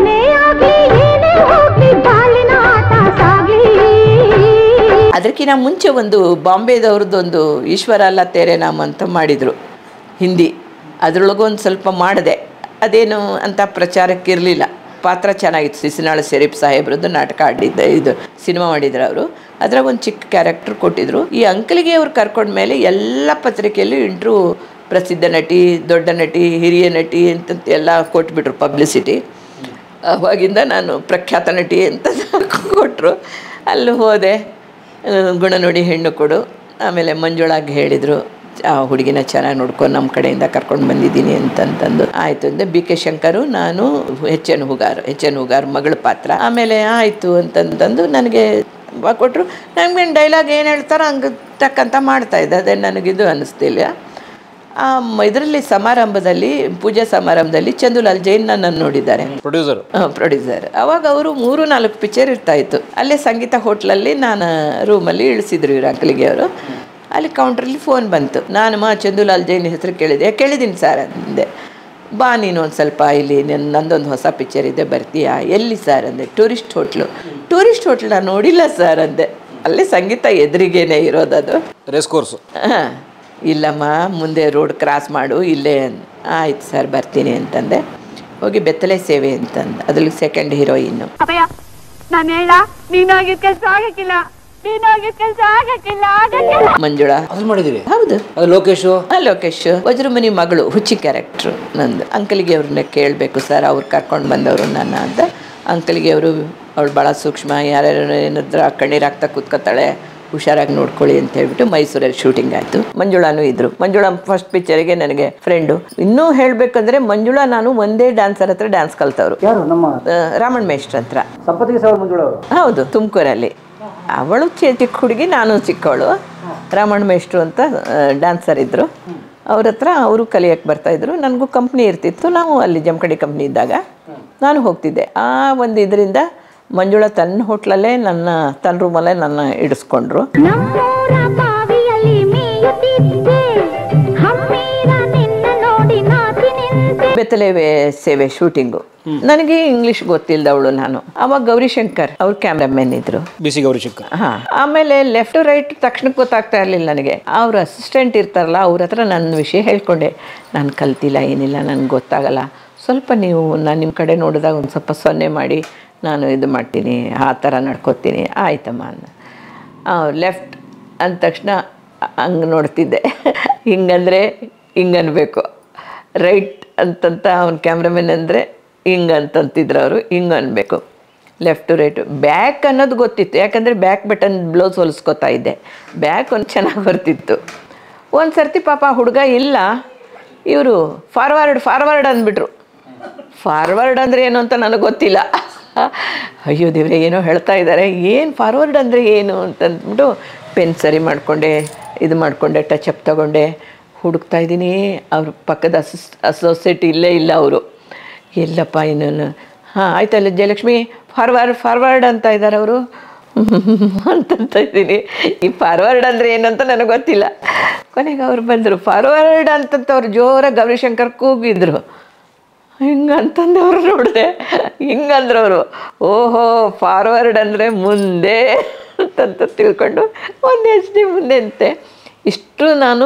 ಅದಕ್ಕಿಂತ ಮುಂಚೆ ಒಂದು ಬಾಂಬೆದವ್ರದ್ದೊಂದು ಈಶ್ವರ ಅಲ್ಲ ತೇರೆ ನಾಮ ಅಂತ ಮಾಡಿದರು ಹಿಂದಿ. ಅದರೊಳಗೊಂದು ಸ್ವಲ್ಪ ಮಾಡಿದೆ. ಅದೇನು ಅಂತ ಪ್ರಚಾರಕ್ಕಿರಲಿಲ್ಲ. ಪಾತ್ರ ಚೆನ್ನಾಗಿತ್ತು. ಸಿಸಿನಾಳ ಶರೀಫ್ ಸಾಹೇಬ್ರದ್ದು ನಾಟಕ ಆಡಿದ್ದೆ, ಇದು ಸಿನಿಮಾ ಮಾಡಿದ್ರು ಅವರು. ಅದ್ರಾಗ ಒಂದು ಚಿಕ್ಕ ಕ್ಯಾರೆಕ್ಟರ್ ಕೊಟ್ಟಿದ್ರು. ಈ ಅಂಕಲಿಗೆ ಅವ್ರು ಕರ್ಕೊಂಡ್ಮೇಲೆ ಎಲ್ಲ ಪತ್ರಿಕೆಯಲ್ಲೂ ಇಂಟ್ರೂ ಪ್ರಸಿದ್ಧ ನಟಿ, ದೊಡ್ಡ ನಟಿ, ಹಿರಿಯ ನಟಿ ಅಂತಂತ ಎಲ್ಲ ಕೊಟ್ಬಿಟ್ರು ಪಬ್ಲಿಸಿಟಿ. ಅವಾಗಿಂದ ನಾನು ಪ್ರಖ್ಯಾತ ನಟಿ ಅಂತ ಕೊಟ್ಟರು. ಅಲ್ಲಿ ಹೋದೆ. ಗುಣ ನೋಡಿ ಹೆಣ್ಣು ಕೊಡು. ಆಮೇಲೆ ಮಂಜುಳಾಗೆ ಹೇಳಿದರು, ಆ ಹುಡುಗಿನ ಚೆನ್ನಾಗಿ ನೋಡ್ಕೊಂಡು ನಮ್ಮ ಕಡೆಯಿಂದ ಕರ್ಕೊಂಡು ಬಂದಿದ್ದೀನಿ ಅಂತಂತಂದು. ಆಯಿತು ಅಂದೆ. ಬಿ ಕೆ ಶಂಕರು, ನಾನು, H N Hugar H N Hugar ಮಗಳ ಪಾತ್ರ. ಆಮೇಲೆ ಆಯಿತು ಅಂತಂತಂದು ನನಗೆ ಕೊಟ್ಟರು. ನನಗೇನು ಡೈಲಾಗ್ ಏನು ಹೇಳ್ತಾರೋ ಹಂಗೆ ತಕ್ಕಂತ ಮಾಡ್ತಾಯಿದ್ದೆ. ಅದೇ ನನಗಿದು ಅನ್ನಿಸ್ತಿಲ್ಲ. ಆ ಇದರಲ್ಲಿ ಸಮಾರಂಭದಲ್ಲಿ ಪೂಜಾ ಸಮಾರಂಭದಲ್ಲಿ ಚಂದುಲಾಲ್ ಜೈನ್ ನನ್ನನ್ನು ನೋಡಿದ್ದಾರೆ, ಪ್ರೊಡ್ಯೂಸರ್ ಪ್ರೊಡ್ಯೂಸರ್. ಅವಾಗ ಅವರು ಮೂರು ನಾಲ್ಕು ಪಿಕ್ಚರ್ ಇರ್ತಾ ಇತ್ತು. ಅಲ್ಲೇ ಸಂಗೀತ ಹೋಟ್ಲಲ್ಲಿ ನಾನು ರೂಮಲ್ಲಿ ಇಳಿಸಿದ್ರು ಇವ್ರ ಅಂಕಲಿಗೆ ಅವರು. ಅಲ್ಲಿ ಕೌಂಟ್ರಲ್ಲಿ ಫೋನ್ ಬಂತು. ನಾನು ಮಾ ಚಂದುಲಾಲ್ ಜೈನ್ ಹೆಸರು ಕೇಳಿದೆ. ಕೇಳಿದ್ದೀನಿ ಸರ್ ಅಂದೆ. ಬಾ ನೀನು ಒಂದು ಸ್ವಲ್ಪ ಇಲ್ಲಿ ನನ್ನ ನಂದೊಂದು ಹೊಸ ಪಿಕ್ಚರ್ ಇದೆ ಬರ್ತೀಯಾ? ಎಲ್ಲಿ ಸರ್ ಅಂದೆ. Tourist hotel. ಟೂರಿಸ್ಟ್ ಹೋಟ್ಲ್ ನಾನು ನೋಡಿಲ್ಲ ಸರ್ ಅಂದೆ. ಅಲ್ಲೇ ಸಂಗೀತ ಎದುರಿಗೇನೆ ಇರೋದದು. Race course. ಹಾಂ, ಇಲ್ಲಮ್ಮ ಮುಂದೆ ರೋಡ್ ಕ್ರಾಸ್ ಮಾಡು ಇಲ್ಲೇ. ಆಯ್ತು ಸರ್ ಬರ್ತೀನಿ ಅಂತಂದೆ. ಹೋಗಿ ಬೆತ್ತಲೆ ಸೇವೆ ಅಂತಂದು ಅದ್ರಲ್ಲಿ ಸೆಕೆಂಡ್ ಹೀರೋಯಿನ್ನು. ಅಪ್ಪಯ್ಯ ನಾನು ಹೇಳ ನೀನಾಗಿದ್ದ ಕೆಲಸ ಆಗಕ್ಕಿಲ್ಲ, ನೀನಾಗಿದ್ದ ಕೆಲಸ ಆಗಕ್ಕಿಲ್ಲ ಆಗಕ್ಕಿಲ್ಲ. ಮಂಜುಳಾ ಅದು ಮಾಡಿದಿರಿ? ಹೌದು. ಅದು ಲೋಕೇಶ್. ಹಾಂ, ಲೋಕೇಶ್ ವಜ್ರಮುನಿ ಮಗಳು ಹುಚ್ಚಿ ಕ್ಯಾರೆಕ್ಟ್ರು ನಂದು. ಅಂಕಲಿಗೆ ಅವ್ರನ್ನ ಕೇಳಬೇಕು ಸರ್, ಅವ್ರು ಕರ್ಕೊಂಡು ಬಂದವರು ನನ್ನ ಅಂತ. ಅಂಕಲಿಗೆ ಅವರು ಅವಳು ಭಾಳ ಸೂಕ್ಷ್ಮ, ಯಾರ್ಯಾರು ಏನಾದ್ರ ಕಣ್ಣೀರು ಹಾಕ್ತಾ ಕೂತ್ಕೊತಾಳೆ, ಹುಷಾರಾಗಿ ನೋಡ್ಕೊಳ್ಳಿ ಅಂತ ಹೇಳ್ಬಿಟ್ಟು ಮೈಸೂರಲ್ಲಿ ಶೂಟಿಂಗ್ ಆಯಿತು. ಮಂಜುಳಾನು ಇದ್ರು. ಮಂಜುಳಾ ಫಸ್ಟ್ ಪಿಕ್ಚರಿಗೆ ನನಗೆ ಫ್ರೆಂಡು. ಇನ್ನೂ ಹೇಳಬೇಕಂದ್ರೆ ಮಂಜುಳಾ ನಾನು ಒಂದೇ ಡ್ಯಾನ್ಸರ್ ಹತ್ರ ಡ್ಯಾನ್ಸ್ ಕಲ್ತವ್ರು. ಯಾರು? ನಮ್ಮ ರಾಮಣ್ಣ ಮೇಷ್ಟ್ರ ಹತ್ರ. ಸಂಪತ್ತಿಗೆ ಸಾವಿರ ಮಂಜುಳಾ ಅವರು. ಹೌದು, ತುಮಕೂರಲ್ಲಿ. ಅವಳು ಚಿಕ್ಕ ಹುಡುಗಿ, ನಾನು ಚಿಕ್ಕವಳು. ರಾಮಣ್ಣ ಮೇಷ್ಟ್ರು ಅಂತ ಡ್ಯಾನ್ಸರ್ ಇದ್ದರು. ಅವ್ರ ಹತ್ರ ಅವರು ಕಲಿಯೋಕ್ಕೆ ಬರ್ತಾಯಿದ್ರು. ನನಗೂ ಕಂಪ್ನಿ ಇರ್ತಿತ್ತು. ನಾವು ಅಲ್ಲಿ ಜಮಖಂಡಿ ಕಂಪ್ನಿ ಇದ್ದಾಗ ನಾನು ಹೋಗ್ತಿದ್ದೆ. ಆ ಒಂದು ಇದರಿಂದ ಮಂಜುಳಾ ತನ್ನ ಹೋಟ್ಲಲ್ಲೇ ನನ್ನ ತನ್ನ ರೂಮಲ್ಲೇ ನನ್ನ ಇಡಿಸ್ಕೊಂಡ್ರು. ನಮ್ಮೂರ ಬಾವಿಯಲ್ಲಿ ಮೇಯುತ್ತಿದ್ದೆ, ಹಮ್ಮಿರ ನಿನ್ನ ನೋಡಿ ನಾಚಿ ನಿಂತೆ. ಬೆತ್ತಲೆ ಸೇವೆ ಶೂಟಿಂಗು. ನನಗೆ ಇಂಗ್ಲೀಷ್ ಗೊತ್ತಿಲ್ಲದವಳು ನಾನು. ಅವಾಗ ಗೌರಿಶಂಕರ್ ಅವ್ರು ಕ್ಯಾಮ್ರಾಮನ್ ಇದ್ರು. B C Gaurishankar. ಹಾಂ, ಆಮೇಲೆ ಲೆಫ್ಟ್ ರೈಟ್ ತಕ್ಷಣಕ್ಕೆ ಗೊತ್ತಾಗ್ತಾ ಇರಲಿಲ್ಲ ನನಗೆ. ಅವ್ರ ಅಸಿಸ್ಟೆಂಟ್ ಇರ್ತಾರಲ್ಲ ಅವ್ರ ಹತ್ರ ನನ್ನ ವಿಷಯ ಹೇಳ್ಕೊಂಡೆ. ನಾನು ಕಲ್ತಿಲ್ಲ, ಏನಿಲ್ಲ, ನನಗೆ ಗೊತ್ತಾಗಲ್ಲ, ಸ್ವಲ್ಪ ನೀವು ನಾನು ನಿಮ್ಮ ಕಡೆ ನೋಡಿದಾಗ ಒಂದು ಸ್ವಲ್ಪ ಸೊನ್ನೆ ಮಾಡಿ ನಾನು ಇದು ಮಾಡ್ತೀನಿ, ಆ ಥರ ನಡ್ಕೊತೀನಿ. ಆಯ್ತಮ್ಮ ಅಂದ. ಲೆಫ್ಟ್ ಅಂದ ತಕ್ಷಣ ಹಂಗೆ ನೋಡ್ತಿದ್ದೆ. ಹಿಂಗಂದರೆ ಹಿಂಗೆ ಅನ್ಬೇಕು, ರೈಟ್ ಅಂತಂತ ಅವ್ನ ಕ್ಯಾಮ್ರಾಮನ್ ಅಂದರೆ ಹಿಂಗೆ ಅಂತಂತಿದ್ರು ಅವರು, ಹಿಂಗೆ ಅನ್ಬೇಕು. ಲೆಫ್ಟು ರೈಟು ಬ್ಯಾಕ್ ಅನ್ನೋದು ಗೊತ್ತಿತ್ತು, ಯಾಕಂದರೆ ಬ್ಯಾಕ್ ಬಟನ್ ಬ್ಲೌಸ್ ಹೊಲಿಸ್ಕೊತಾ ಇದ್ದೆ. ಬ್ಯಾಕ್ ಒಂದು ಚೆನ್ನಾಗಿ ಬರ್ತಿತ್ತು. ಒಂದು ಸರ್ತಿ ಪಾಪ ಹುಡುಗ ಇಲ್ಲ, ಇವರು ಫಾರ್ವರ್ಡ್ ಫಾರ್ವರ್ಡ್ ಅಂದ್ಬಿಟ್ರು. ಫಾರ್ವರ್ಡ್ ಅಂದರೆ ಏನು ಅಂತ ನನಗೆ ಗೊತ್ತಿಲ್ಲ. ಅಯ್ಯೋ ದೇವ್ರೆ, ಏನೋ ಹೇಳ್ತಾ ಇದ್ದಾರೆ, ಏನು ಫಾರ್ವರ್ಡ್ ಅಂದರೆ ಏನು ಅಂತಂದ್ಬಿಟ್ಟು ಪೆನ್ ಸರಿ ಮಾಡಿಕೊಂಡೆ, ಇದು ಮಾಡಿಕೊಂಡೆ, ಟಚ್ ಅಪ್ ತೊಗೊಂಡೆ, ಹುಡುಕ್ತಾ ಇದ್ದೀನಿ. ಅವ್ರ ಪಕ್ಕದ ಅಸಿಸ್ ಅಸೋಸಿಯೇಟ್ ಇಲ್ಲೇ ಇಲ್ಲ ಅವರು. ಎಲ್ಲಪ್ಪ ಇನ್ನೂ ಹಾಂ ಆಯ್ತಲ್ಲ ಜಯಲಕ್ಷ್ಮಿ, ಫಾರ್ವರ್ಡ್ ಫಾರ್ವರ್ಡ್ ಅಂತ ಇದ್ದಾರೆ ಅವರು ಅಂತಂತ ಇದ್ದೀನಿ. ಈ ಫಾರ್ವರ್ಡ್ ಅಂದರೆ ಏನಂತ ನನಗೆ ಗೊತ್ತಿಲ್ಲ. ಕೊನೆಗೆ ಅವ್ರು ಬಂದರು. ಫಾರ್ವರ್ಡ್ ಅಂತಂತ ಅವ್ರು ಜೋರಾಗಿ ಗೌರಿಶಂಕರ್ ಕೂಗಿದ್ರು. ಹಿಂಗಂತಂದು ಅವರು ನೋಡಿದೆ. ಹಿಂಗಂದ್ರೆ ಅವರು, ಓಹೋ ಫಾರ್ವರ್ಡ್ ಅಂದರೆ ಮುಂದೆ ಅಂತಂತ ತಿಳ್ಕೊಂಡು ಒಂದು ಎಚ್ ಡಿ ಮುಂದೆ ಅಂತೆ. ಇಷ್ಟು ನಾನು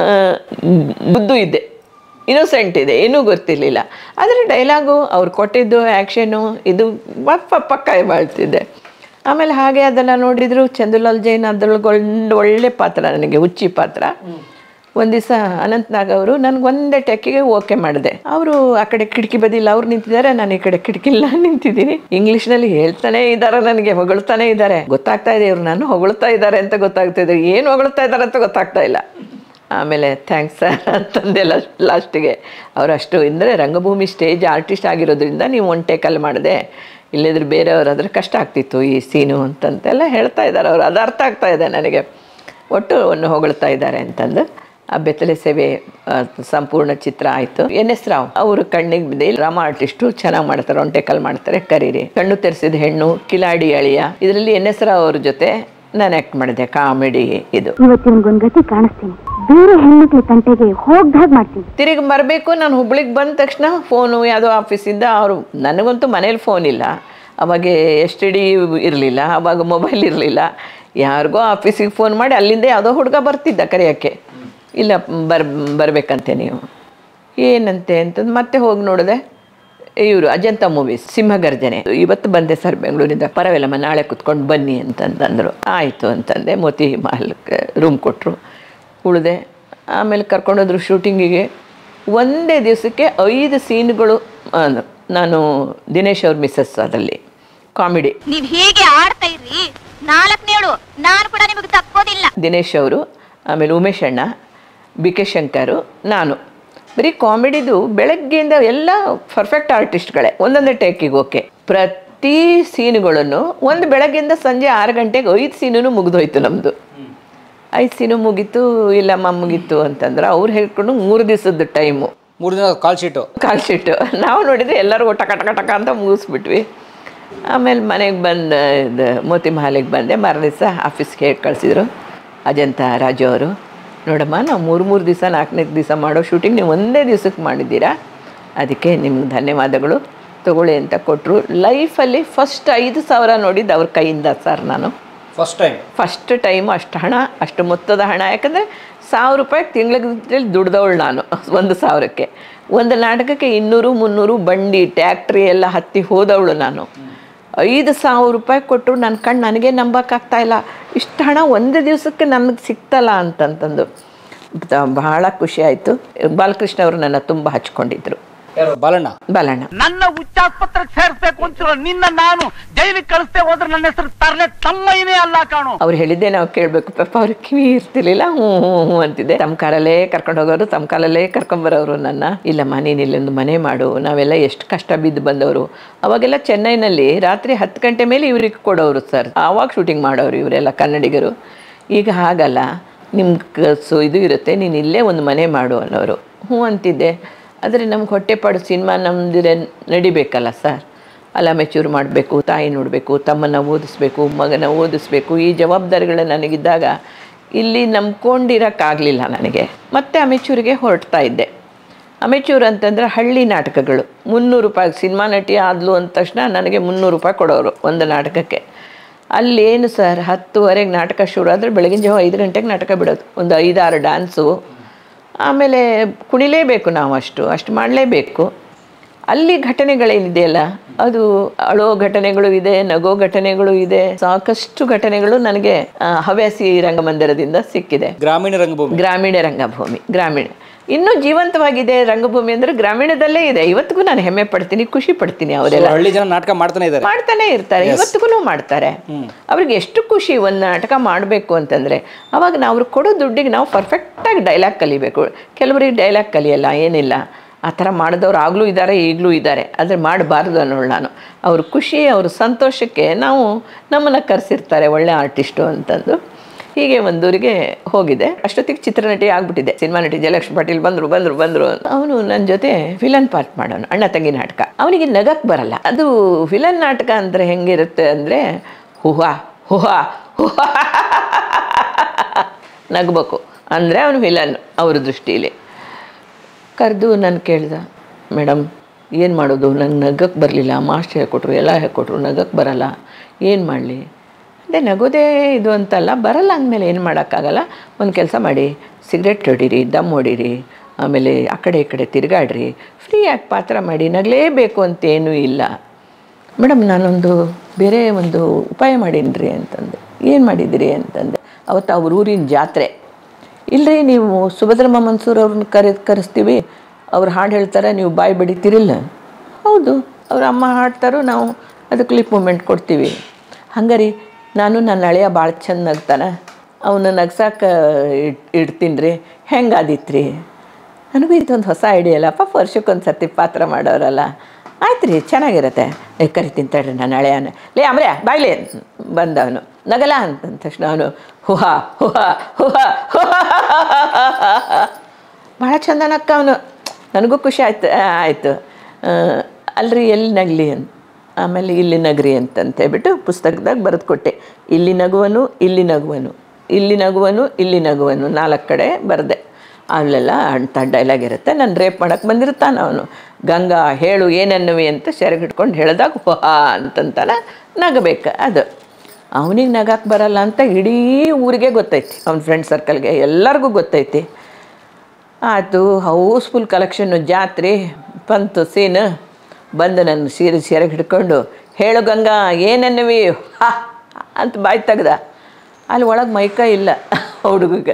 ಬುದ್ದು ಇದ್ದೆ, ಇನ್ನೋಸೆಂಟ್ ಇದೆ, ಏನೂ ಗೊತ್ತಿರಲಿಲ್ಲ. ಆದರೆ ಡೈಲಾಗು ಅವ್ರು ಕೊಟ್ಟಿದ್ದು ಆ್ಯಕ್ಷನು ಇದು ಪಪ್ಪ ಪಕ್ಕ ಮಾಡ್ತಿದ್ದೆ. ಆಮೇಲೆ ಹಾಗೆ ಅದನ್ನು ನೋಡಿದ್ರು. ಚಂದುಲಾಲ್ ಜೈನ್ ಅದ್ರೊಳಗೊಂಡು ಒಳ್ಳೆ ಪಾತ್ರ, ನನಗೆ ಹುಚ್ಚಿ ಪಾತ್ರ. ಒಂದು ದಿವಸ ಅನಂತ್ನಾಗ್ ಅವರು ನನಗೆ ಒಂದೇ ಟೆಕ್ಕಿಗೆ ಓಕೆ ಮಾಡಿದೆ. ಅವರು ಆ ಕಡೆ ಕಿಟಕಿ ಬದಿಲ್ಲ ಅವ್ರು ನಿಂತಿದ್ದಾರೆ, ನಾನು ಈ ಕಡೆ ಕಿಟಕಿಲ್ಲ ನಿಂತಿದ್ದೀನಿ. ಇಂಗ್ಲೀಷ್ನಲ್ಲಿ ಹೇಳ್ತಾನೆ ಇದ್ದಾರೆ, ನನಗೆ ಹೊಗಳ್ತಾನೆ ಇದ್ದಾರೆ. ಗೊತ್ತಾಗ್ತಾ ಇದೆ ಇವ್ರು ನಾನು ಹೊಗಳ್ತಾ ಇದ್ದಾರೆ ಅಂತ ಗೊತ್ತಾಗ್ತಾ ಇದೆ, ಏನು ಹೊಗಳ್ತಾ ಇದ್ದಾರೆ ಅಂತ ಗೊತ್ತಾಗ್ತಾ ಇಲ್ಲ. ಆಮೇಲೆ ಥ್ಯಾಂಕ್ಸ್ ಸರ್ ಅಂತಂದೆ ಲಾಸ್ಟ್ ಲಾಸ್ಟಿಗೆ. ಅವರು ಅಷ್ಟು ಅಂದರೆ ರಂಗಭೂಮಿ ಸ್ಟೇಜ್ ಆರ್ಟಿಸ್ಟ್ ಆಗಿರೋದ್ರಿಂದ ನೀವು ಒನ್ ಟೇಕಲ್ಲಿ ಮಾಡಿದೆ, ಇಲ್ಲದ್ರೆ ಬೇರೆಯವರಾದರೆ ಕಷ್ಟ ಆಗ್ತಿತ್ತು ಈ ಸೀನು ಅಂತಂತೆಲ್ಲ ಹೇಳ್ತಾ ಇದ್ದಾರೆ ಅವರು. ಅದು ಅರ್ಥ ಆಗ್ತಾ ಇದೆ ನನಗೆ. ಒಟ್ಟು ಒಂದು ಹೊಗಳ್ತಾ ಇದ್ದಾರೆ ಅಂತಂದು ಆ ಬೆತ್ತಲೆ ಸೇವೆ ಸಂಪೂರ್ಣ ಚಿತ್ರ ಆಯಿತು. ಎನ್ ಎಸ್ ರಾವ್ ಅವರು ಕಣ್ಣಿಗೆ ಬಿದ್ದೆ, ಡ್ರಾಮಾ ಆರ್ಟಿಸ್ಟು, ಚೆನ್ನಾಗಿ ಮಾಡ್ತಾರೆ, ಒನ್ ಟೇಕಲ್ಲಿ ಮಾಡ್ತಾರೆ, ಕರೀರಿ. ಕಣ್ಣು ತೆರೆಸಿದ ಹೆಣ್ಣು, ಕಿಲಾಡಿ ಅಳಿಯ, ಇದರಲ್ಲಿ ಎನ್ ಎಸ್ ರಾವ್ ಅವ್ರ ಜೊತೆ ನಾನು ಆ್ಯಕ್ಟ್ ಮಾಡಿದೆ, ಕಾಮಿಡಿ ಇದು. ಇವತ್ತಿನಗೊಂದು ಗತಿ ಕಾಣಿಸ್ತೀನಿ, ಬೇರೆ ಹೆಣ್ಮಕ್ಳ ತಂಟೆಗೆ ಹೋಗ್ದಾಗ ಮಾಡ್ತೀನಿ. ತಿರುಗಿ ಬರಬೇಕು. ನಾನು ಹುಬ್ಳಿಗೆ ಬಂದ ತಕ್ಷಣ ಫೋನು ಯಾವುದೋ ಆಫೀಸಿಂದ ಅವರು, ನನಗಂತೂ ಮನೇಲಿ ಫೋನ್ ಇಲ್ಲ ಅವಾಗ, ಎಸ್ ಟಿ ಡಿ ಇರಲಿಲ್ಲ ಅವಾಗ, ಮೊಬೈಲ್ ಇರಲಿಲ್ಲ. ಯಾರಿಗೋ ಆಫೀಸಿಗೆ ಫೋನ್ ಮಾಡಿ ಅಲ್ಲಿಂದ ಯಾವುದೋ ಹುಡುಗ ಬರ್ತಿದ್ದ ಕರೆಯೋಕ್ಕೆ, ಇಲ್ಲ ಬರ್ ಬರಬೇಕಂತೆ ನೀವು, ಏನಂತೆ ಅಂತಂದು ಮತ್ತೆ ಹೋಗಿ ನೋಡಿದೆ. ಇವರು ಅಜಂತ ಮೂವೀಸ್ ಸಿಂಹಗರ್ಜನೆ, ಇವತ್ತು ಬಂದೆ ಸರ್ ಬೆಂಗಳೂರಿಂದ, ಪರವಾಗಿಲ್ಲಮ್ಮ ನಾಳೆ ಕುತ್ಕೊಂಡು ಬನ್ನಿ ಅಂತಂತಂದರು. ಆಯಿತು ಅಂತಂದೆ. ಮೋತಿ ಮಹಲ್ಗೆ ರೂಮ್ ಕೊಟ್ಟರು, ಉಳಿದೆ. ಆಮೇಲೆ ಕರ್ಕೊಂಡೋದ್ರು ಶೂಟಿಂಗಿಗೆ. ಒಂದೇ ದಿವಸಕ್ಕೆ ಐದು ಸೀನ್ಗಳು. ನಾನು ದಿನೇಶ್ ಅವ್ರ ಮಿಸ್ಸಸ್ ಅದರಲ್ಲಿ ಕಾಮಿಡಿ. ನೀವು ಹೇಗೆ ಆಡ್ತಾ ಇರ್ರಿ, ನಾಲ್ಕನೇಳು ನಾನು ಕೂಡ ನಿಮಗೆ ತಕ್ಕೋದಿಲ್ಲ. ದಿನೇಶ್ ಅವರು, ಆಮೇಲೆ ಉಮೇಶ್ ಅಣ್ಣ, ಬಿ ಕೆ ಶಂಕರು, ನಾನು. ಬರೀ ಕಾಮಿಡಿದು ಬೆಳಗ್ಗೆಯಿಂದ ಎಲ್ಲ ಪರ್ಫೆಕ್ಟ್ ಆರ್ಟಿಸ್ಟ್ಗಳೇ. ಒಂದೊಂದೇ ಟೇಕಿಗೆ ಓಕೆ. ಪ್ರತಿ ಸೀನುಗಳನ್ನು ಒಂದು ಬೆಳಗ್ಗೆಯಿಂದ ಸಂಜೆ ಆರು ಗಂಟೆಗೆ ಐದು ಸೀನು ಮುಗಿದೋಯ್ತು ನಮ್ಮದು. ಐದು ಸೀನು ಮುಗೀತು ಇಲ್ಲಮ್ಮ ಮುಗೀತು ಅಂತಂದ್ರೆ ಅವ್ರು ಹೇಳ್ಕೊಂಡು ಮೂರು ದಿವಸದ ಟೈಮು, ಮೂರು ದಿನ ಕಾಲ್ ಶೀಟು ಕಾಲ್ ಶೀಟು. ನಾವು ನೋಡಿದರೆ ಎಲ್ಲರಿಗೂ ಟಕ ಟಕ ಟಕ ಅಂತ ಮುಗಿಸ್ಬಿಟ್ವಿ. ಆಮೇಲೆ ಮನೆಗೆ ಬಂದು ಇದು ಮೋತಿ ಮಹಲಿಗೆ ಬಂದೆ. ಮಾರನೇ ದಿವಸ ಆಫೀಸ್ಗೆ ಹೇಳಿ ಕಳಿಸಿದ್ರು ಅಜಂತ ರಾಜು ಅವರು. ನೋಡಮ್ಮ, ನಾವು ಮೂರು ಮೂರು ದಿವಸ ನಾಲ್ಕನೇ ದಿವಸ ಮಾಡೋ ಶೂಟಿಂಗ್ ನೀವು ಒಂದೇ ದಿವಸಕ್ಕೆ ಮಾಡಿದ್ದೀರಾ, ಅದಕ್ಕೆ ನಿಮ್ಗೆ ಧನ್ಯವಾದಗಳು ತೊಗೊಳ್ಳಿ ಅಂತ ಕೊಟ್ಟರು. ಲೈಫಲ್ಲಿ ಫಸ್ಟ್ ಐದು ಸಾವಿರ ನೋಡಿದ್ದು ಅವ್ರ ಕೈಯಿಂದ ಸರ್. ನಾನು ಫಸ್ಟ್ ಟೈಮ್ ಫಸ್ಟ್ ಟೈಮು ಅಷ್ಟು ಹಣ, ಅಷ್ಟು ಮೊತ್ತದ ಹಣ. ಯಾಕಂದರೆ ಸಾವಿರ ರೂಪಾಯಿ ತಿಂಗಳಿಗೆ ದುಡ್ದವಳು ನಾನು. ಒಂದು ಸಾವಿರಕ್ಕೆ ಒಂದು ನಾಟಕಕ್ಕೆ ಇನ್ನೂರು ಮುನ್ನೂರು ಬಂಡಿ ಟ್ಯಾಕ್ಟ್ರಿ ಎಲ್ಲ ಹತ್ತಿ ಹೋದವಳು ನಾನು. ಐದು ಸಾವಿರ ರೂಪಾಯಿ ಕೊಟ್ಟರು ನನ್ನ ಕಣ್ಣು ನನಗೆ ನಂಬೋಕ್ಕಾಗ್ತಾಯಿಲ್ಲ, ಇಷ್ಟು ಹಣ ಒಂದು ದಿವಸಕ್ಕೆ ನಮಗೆ ಸಿಗ್ತಲ್ಲ ಅಂತಂತಂದು ಬಹಳ ಖುಷಿ ಆಯಿತು. ಬಾಲಕೃಷ್ಣ ಅವರು ನನ್ನ ತುಂಬ ಹಚ್ಕೊಂಡಿದ್ರು. ಯಾರು? ಬಾಲಣ್ಣ. ಬಾಲಣ್ಣ ನನ್ನ ಉಚ್ಚಾಸ್ಪತ್ರೆಗೆ ಸೇರಿಸ್ಬೇಕು ಅಂತಿರೋ ನಿನ್ನ ನಾನು ಜೈಲಿಗೆ ಕಳಿಸ್ತೇ ಹೋದ್ರೆ ನನ್ನ ಹೆಸರು ತರಲೆ ತಮ್ಮಯ್ಯನೇ ಅಲ್ಲ ಕಾಣು. ಅವ್ರು ಹೇಳಿದ್ದೆ ನಾವು ಕೇಳಬೇಕು. ಪಾಪ ಅವ್ರ ಕಿವಿ ಇರ್ತಿರ್ಲಿಲ್ಲ. ಹ್ಞೂ ಹ್ಞೂ ಹ್ಞೂ ಅಂತಿದ್ದೆ. ತಮ್ಮ ಕಾಲಲ್ಲೇ ಕರ್ಕೊಂಡು ಹೋಗೋರು, ತಮ್ಮ ಕಾಲಲ್ಲೇ ಕರ್ಕೊಂಬರೋರು ನನ್ನ. ಇಲ್ಲಮ್ಮ ನೀನು ಇಲ್ಲೊಂದು ಮನೆ ಮಾಡು, ನಾವೆಲ್ಲ ಎಷ್ಟು ಕಷ್ಟ ಬಿದ್ದು ಬಂದವರು. ಅವಾಗೆಲ್ಲ ಚೆನ್ನೈನಲ್ಲಿ ರಾತ್ರಿ ಹತ್ತು ಗಂಟೆ ಮೇಲೆ ಇವ್ರಿಗೆ ಕೊಡೋರು ಸರ್. ಆವಾಗ ಶೂಟಿಂಗ್ ಮಾಡೋರು ಇವರೆಲ್ಲ ಕನ್ನಡಿಗರು. ಈಗ ಹಾಗಲ್ಲ, ನಿಮ್ಗೆ ಸೊ ಇದು ಇರುತ್ತೆ, ನೀನು ಇಲ್ಲೇ ಒಂದು ಮನೆ ಮಾಡು ಅನ್ನೋರು. ಹ್ಞೂ ಅಂತಿದ್ದೆ. ಆದರೆ ನಮ್ಗೆ ಹೊಟ್ಟೆಪಾಡು ಸಿನಿಮಾ ನಮ್ಮದಿರ ನಡಿಬೇಕಲ್ಲ ಸರ್. ಅಲ್ಲ ಮೆಚೂರ್ ಮಾಡಬೇಕು, ತಾಯಿ ನೋಡಬೇಕು, ತಮ್ಮನ್ನು ಓದಿಸ್ಬೇಕು, ಮಗನ ಓದಿಸ್ಬೇಕು. ಈ ಜವಾಬ್ದಾರಿಗಳು ನನಗಿದ್ದಾಗ ಇಲ್ಲಿ ನಂಬ್ಕೊಂಡಿರೋಕ್ಕಾಗಲಿಲ್ಲ ನನಗೆ. ಮತ್ತೆ ಅಮೆಚೂರಿಗೆ ಹೊರಡ್ತಾ ಇದ್ದೆ. ಅಮೆಚೂರ್ ಅಂತಂದರೆ ಹಳ್ಳಿ ನಾಟಕಗಳು. ಮುನ್ನೂರು ರೂಪಾಯಿ ಸಿನಿಮಾ ನಟಿ ಆದ್ಲು ಅಂದ ತಕ್ಷಣ ನನಗೆ ಮುನ್ನೂರು ರೂಪಾಯಿ ಕೊಡೋರು ಒಂದು ನಾಟಕಕ್ಕೆ. ಅಲ್ಲೇನು ಸರ್, ಹತ್ತುವರೆಗೆ ನಾಟಕ ಶುರು ಆದರೆ ಬೆಳಗಿನ ಜಾವ ಐದು ಗಂಟೆಗೆ ನಾಟಕ ಬಿಡೋದು. ಒಂದು ಐದಾರು ಡ್ಯಾನ್ಸು, ಆಮೇಲೆ ಕುಣಿಲೇಬೇಕು ನಾವು, ಅಷ್ಟು ಅಷ್ಟು ಮಾಡಲೇಬೇಕು. ಅಲ್ಲಿ ಘಟನೆಗಳೇನಿದೆಯಲ್ಲ, ಅದು ಅಳೋ ಘಟನೆಗಳು ಇದೆ, ನಗೋ ಘಟನೆಗಳು ಇದೆ. ಸಾಕಷ್ಟು ಘಟನೆಗಳು ನನಗೆ ಹವ್ಯಾಸಿ ರಂಗಮಂದಿರದಿಂದ ಸಿಕ್ಕಿದೆ. ಗ್ರಾಮೀಣ ರಂಗಭೂಮಿ ಗ್ರಾಮೀಣ ರಂಗಭೂಮಿ ಗ್ರಾಮೀಣ ಇನ್ನೂ ಜೀವಂತವಾಗಿದೆ. ರಂಗಭೂಮಿ ಅಂದರೆ ಗ್ರಾಮೀಣದಲ್ಲೇ ಇದೆ. ಇವತ್ತಿಗೂ ನಾನು ಹೆಮ್ಮೆ ಪಡ್ತೀನಿ, ಖುಷಿ ಪಡ್ತೀನಿ. ಅವರೆಲ್ಲ ಹಳ್ಳಿ ಜನ ನಾಟಕ ಮಾಡ್ತಾನೆ ಇದ್ದಾರೆ, ಮಾಡ್ತಾನೆ ಇರ್ತಾರೆ, ಇವತ್ತಿಗೂ ಮಾಡ್ತಾರೆ. ಅವ್ರಿಗೆ ಎಷ್ಟು ಖುಷಿ ಒಂದು ನಾಟಕ ಮಾಡಬೇಕು ಅಂತಂದರೆ. ಅವಾಗ ನಾವು ಅವ್ರಿಗೆ ಕೊಡೋ ದುಡ್ಡಿಗೆ ನಾವು ಪರ್ಫೆಕ್ಟಾಗಿ ಡೈಲಾಗ್ ಕಲಿಬೇಕು. ಕೆಲವರಿಗೆ ಡೈಲಾಗ್ ಕಲಿಯಲ್ಲ, ಏನಿಲ್ಲ. ಆ ಥರ ಮಾಡಿದವ್ರು ಆಗಲೂ ಇದ್ದಾರೆ, ಈಗಲೂ ಇದ್ದಾರೆ. ಆದರೆ ಮಾಡಬಾರ್ದು ಅನ್ನೋಳು ನಾನು. ಅವ್ರ ಖುಷಿ, ಅವ್ರ ಸಂತೋಷಕ್ಕೆ ನಾವು ನಮ್ಮನ್ನು ಕರೆಸಿರ್ತಾರೆ ಒಳ್ಳೆ ಆರ್ಟಿಸ್ಟು ಅಂತಂದು. ಹೀಗೆ ಒಂದೂರಿಗೆ ಹೋಗಿದೆ. ಅಷ್ಟೊತ್ತಿಗೆ ಚಿತ್ರನಟಿ ಆಗ್ಬಿಟ್ಟಿದೆ. ಸಿನಿಮಾ ನಟಿ ಜಯಲಕ್ಷ್ಮಿ ಪಾಟೀಲ್ ಬಂದರು ಬಂದರು ಬಂದರು ಅವನು ನನ್ನ ಜೊತೆ ವಿಲನ್ ಪಾರ್ಟ್ ಮಾಡೋನು, ಅಣ್ಣ ತಂಗಿ ನಾಟಕ. ಅವನಿಗೆ ನಗಕ್ಕೆ ಬರಲ್ಲ. ಅದು ವಿಲನ್ ನಾಟಕ ಅಂದರೆ ಹೆಂಗಿರುತ್ತೆ ಅಂದರೆ ಹುಹಾ ಹುಹಾ ಹುಹಾ ನಗಬೇಕು ಅಂದರೆ ಅವನು ವಿಲನ್ ಅವ್ರ ದೃಷ್ಟಿಯಲ್ಲಿ. ಕರೆದು ನಾನು ಕೇಳ್ದ, ಮೇಡಮ್ ಏನು ಮಾಡೋದು, ನಂಗೆ ನಗಕ್ಕೆ ಬರಲಿಲ್ಲ. ಮಾಸ್ಟರ್ ಹೇಳ್ಕೊಟ್ರು, ಎಲ್ಲ ಹೇಳ್ಕೊಟ್ರು, ನಗಕ್ಕೆ ಬರಲ್ಲ, ಏನು ಮಾಡಲಿ? ಅದೇ ನಗೋದೇ ಇದು ಅಂತಲ್ಲ, ಬರಲ್ಲ ಅಂದಮೇಲೆ ಏನು ಮಾಡೋಕ್ಕಾಗಲ್ಲ. ಒಂದು ಕೆಲಸ ಮಾಡಿ, ಸಿಗರೇಟ್ ಹೊಡೀರಿ, ದಮ್ ಹೊಡೀರಿ, ಆಮೇಲೆ ಆ ಕಡೆ ಈ ಕಡೆ ತಿರುಗಾಡ್ರಿ, ಫ್ರೀಯಾಗಿ ಪಾತ್ರ ಮಾಡಿ, ನಗಲೇಬೇಕು ಅಂತೇನೂ ಇಲ್ಲ. ಮೇಡಮ್ ನಾನೊಂದು ಬೇರೆ ಒಂದು ಉಪಾಯ ಮಾಡೀನಿ ಅಂತಂದೆ. ಏನು ಮಾಡಿದಿರಿ ಅಂತಂದೆ. ಅವತ್ತು ಅವ್ರ ಊರಿನ ಜಾತ್ರೆ. ಇಲ್ಲರಿ ನೀವು ಸುಭದ್ರಮ್ಮ ಮನ್ಸೂರ್ ಅವ್ರನ್ನ ಕರೆ ಕರೆಸ್ತೀವಿ, ಅವ್ರು ಹಾಡು ಹೇಳ್ತಾರೆ, ನೀವು ಬಾಯಿ ಬಡಿತೀರಿಲ್ಲ? ಹೌದು, ಅವ್ರ ಅಮ್ಮ ಹಾಡ್ತಾರೋ, ನಾವು ಅದು ಕ್ಲಿಪ್ ಮೂಮೆಂಟ್ ಕೊಡ್ತೀವಿ. ಹಂಗಾರಿ ನಾನು ನನ್ನ ಹಳೆಯ ಭಾಳ ಚಂದ ನಗ್ತಾನೆ, ಅವನು ನಗ್ಸಾಕೆ ಇಡ್ ಇಡ್ತೀನಿ ರೀ, ಹೆಂಗಾದಿತ್ತು ರೀ? ನನಗೂ ಇದೊಂದು ಹೊಸ ಐಡಿಯಾ ಅಲ್ಲಪ್ಪ, ವರ್ಷಕ್ಕೊಂದು ಸರ್ತಿ ಪಾತ್ರ ಮಾಡೋರಲ್ಲ. ಆಯ್ತು ರೀ, ಚೆನ್ನಾಗಿರುತ್ತೆ, ಕರಿತೀನಿ ತಡ್ರಿ ನನ್ನ ಹಳೆಯನ. ಲೇ ಅಮ್ರೆ ಬಾಯ್ಲೆ ಬಂದವನು. ನಗಲ ಅಂತಂದ ತಕ್ಷಣ ಅವನು ಹುಹಾ ಹುಹಾ ಹುಹಾ ಹುಹಾ ಭಾಳ ಚಂದ ನಕ್ಕ ಅವನು. ನನಗೂ ಖುಷಿ ಆಯ್ತು. ಆಯಿತು ಅಲ್ರಿ, ಎಲ್ಲಿ ನಗಲಿ ಅಂತ. ಆಮೇಲೆ ಇಲ್ಲಿ ನಗರಿ ಅಂತಂತ ಹೇಳ್ಬಿಟ್ಟು ಪುಸ್ತಕದಾಗ ಬರೆದು ಕೊಟ್ಟೆ. ಇಲ್ಲಿ ನಗುವನು, ಇಲ್ಲಿ ನಗುವನು, ಇಲ್ಲಿ ನಗುವನು, ಇಲ್ಲಿ ನಗುವನು, ನಾಲ್ಕು ಕಡೆ ಬರೆದೆ. ಅಲ್ಲೆಲ್ಲ ಅಂಥ ಡೈಲಾಗ್ ಇರುತ್ತೆ. ನಾನು ರೇಪ್ ಮಾಡೋಕ್ಕೆ ಬಂದಿರ್ತಾನೆ ಅವನು. ಗಂಗಾ ಹೇಳು ಏನನ್ನುವೆ ಅಂತ ಸೆರಗಿಟ್ಕೊಂಡು ಹೇಳಿದಾಗ ಹುಹಾ ಅಂತಂತಾನೆ ನಗಬೇಕು. ಅದು ಅವನಿಗೆ ನಗಕ್ಕೆ ಬರಲ್ಲ ಅಂತ ಇಡೀ ಊರಿಗೆ ಗೊತ್ತೈತಿ, ಅವ್ನ ಫ್ರೆಂಡ್ ಸರ್ಕಲ್ಗೆ ಎಲ್ಲರಿಗೂ ಗೊತ್ತೈತಿ. ಆಯಿತು, ಹೌಸ್ಫುಲ್ ಕಲೆಕ್ಷನ್ನು. ಜಾತ್ರೆ ಬಂತು, ಸೀನು ಬಂದು ನನ್ನ ಸೀರೆ ಸೀರೆಗೆ ಹಿಡ್ಕೊಂಡು ಹೇಳು ಗಂಗಾ ಏನನ್ನುವಿ ಹಾ ಅಂತ ಬಾಯಿ ತೆಗ್ದ. ಅಲ್ಲಿ ಒಳಗೆ ಮೈಕ ಇಲ್ಲ ಹುಡುಗಿಗೆ.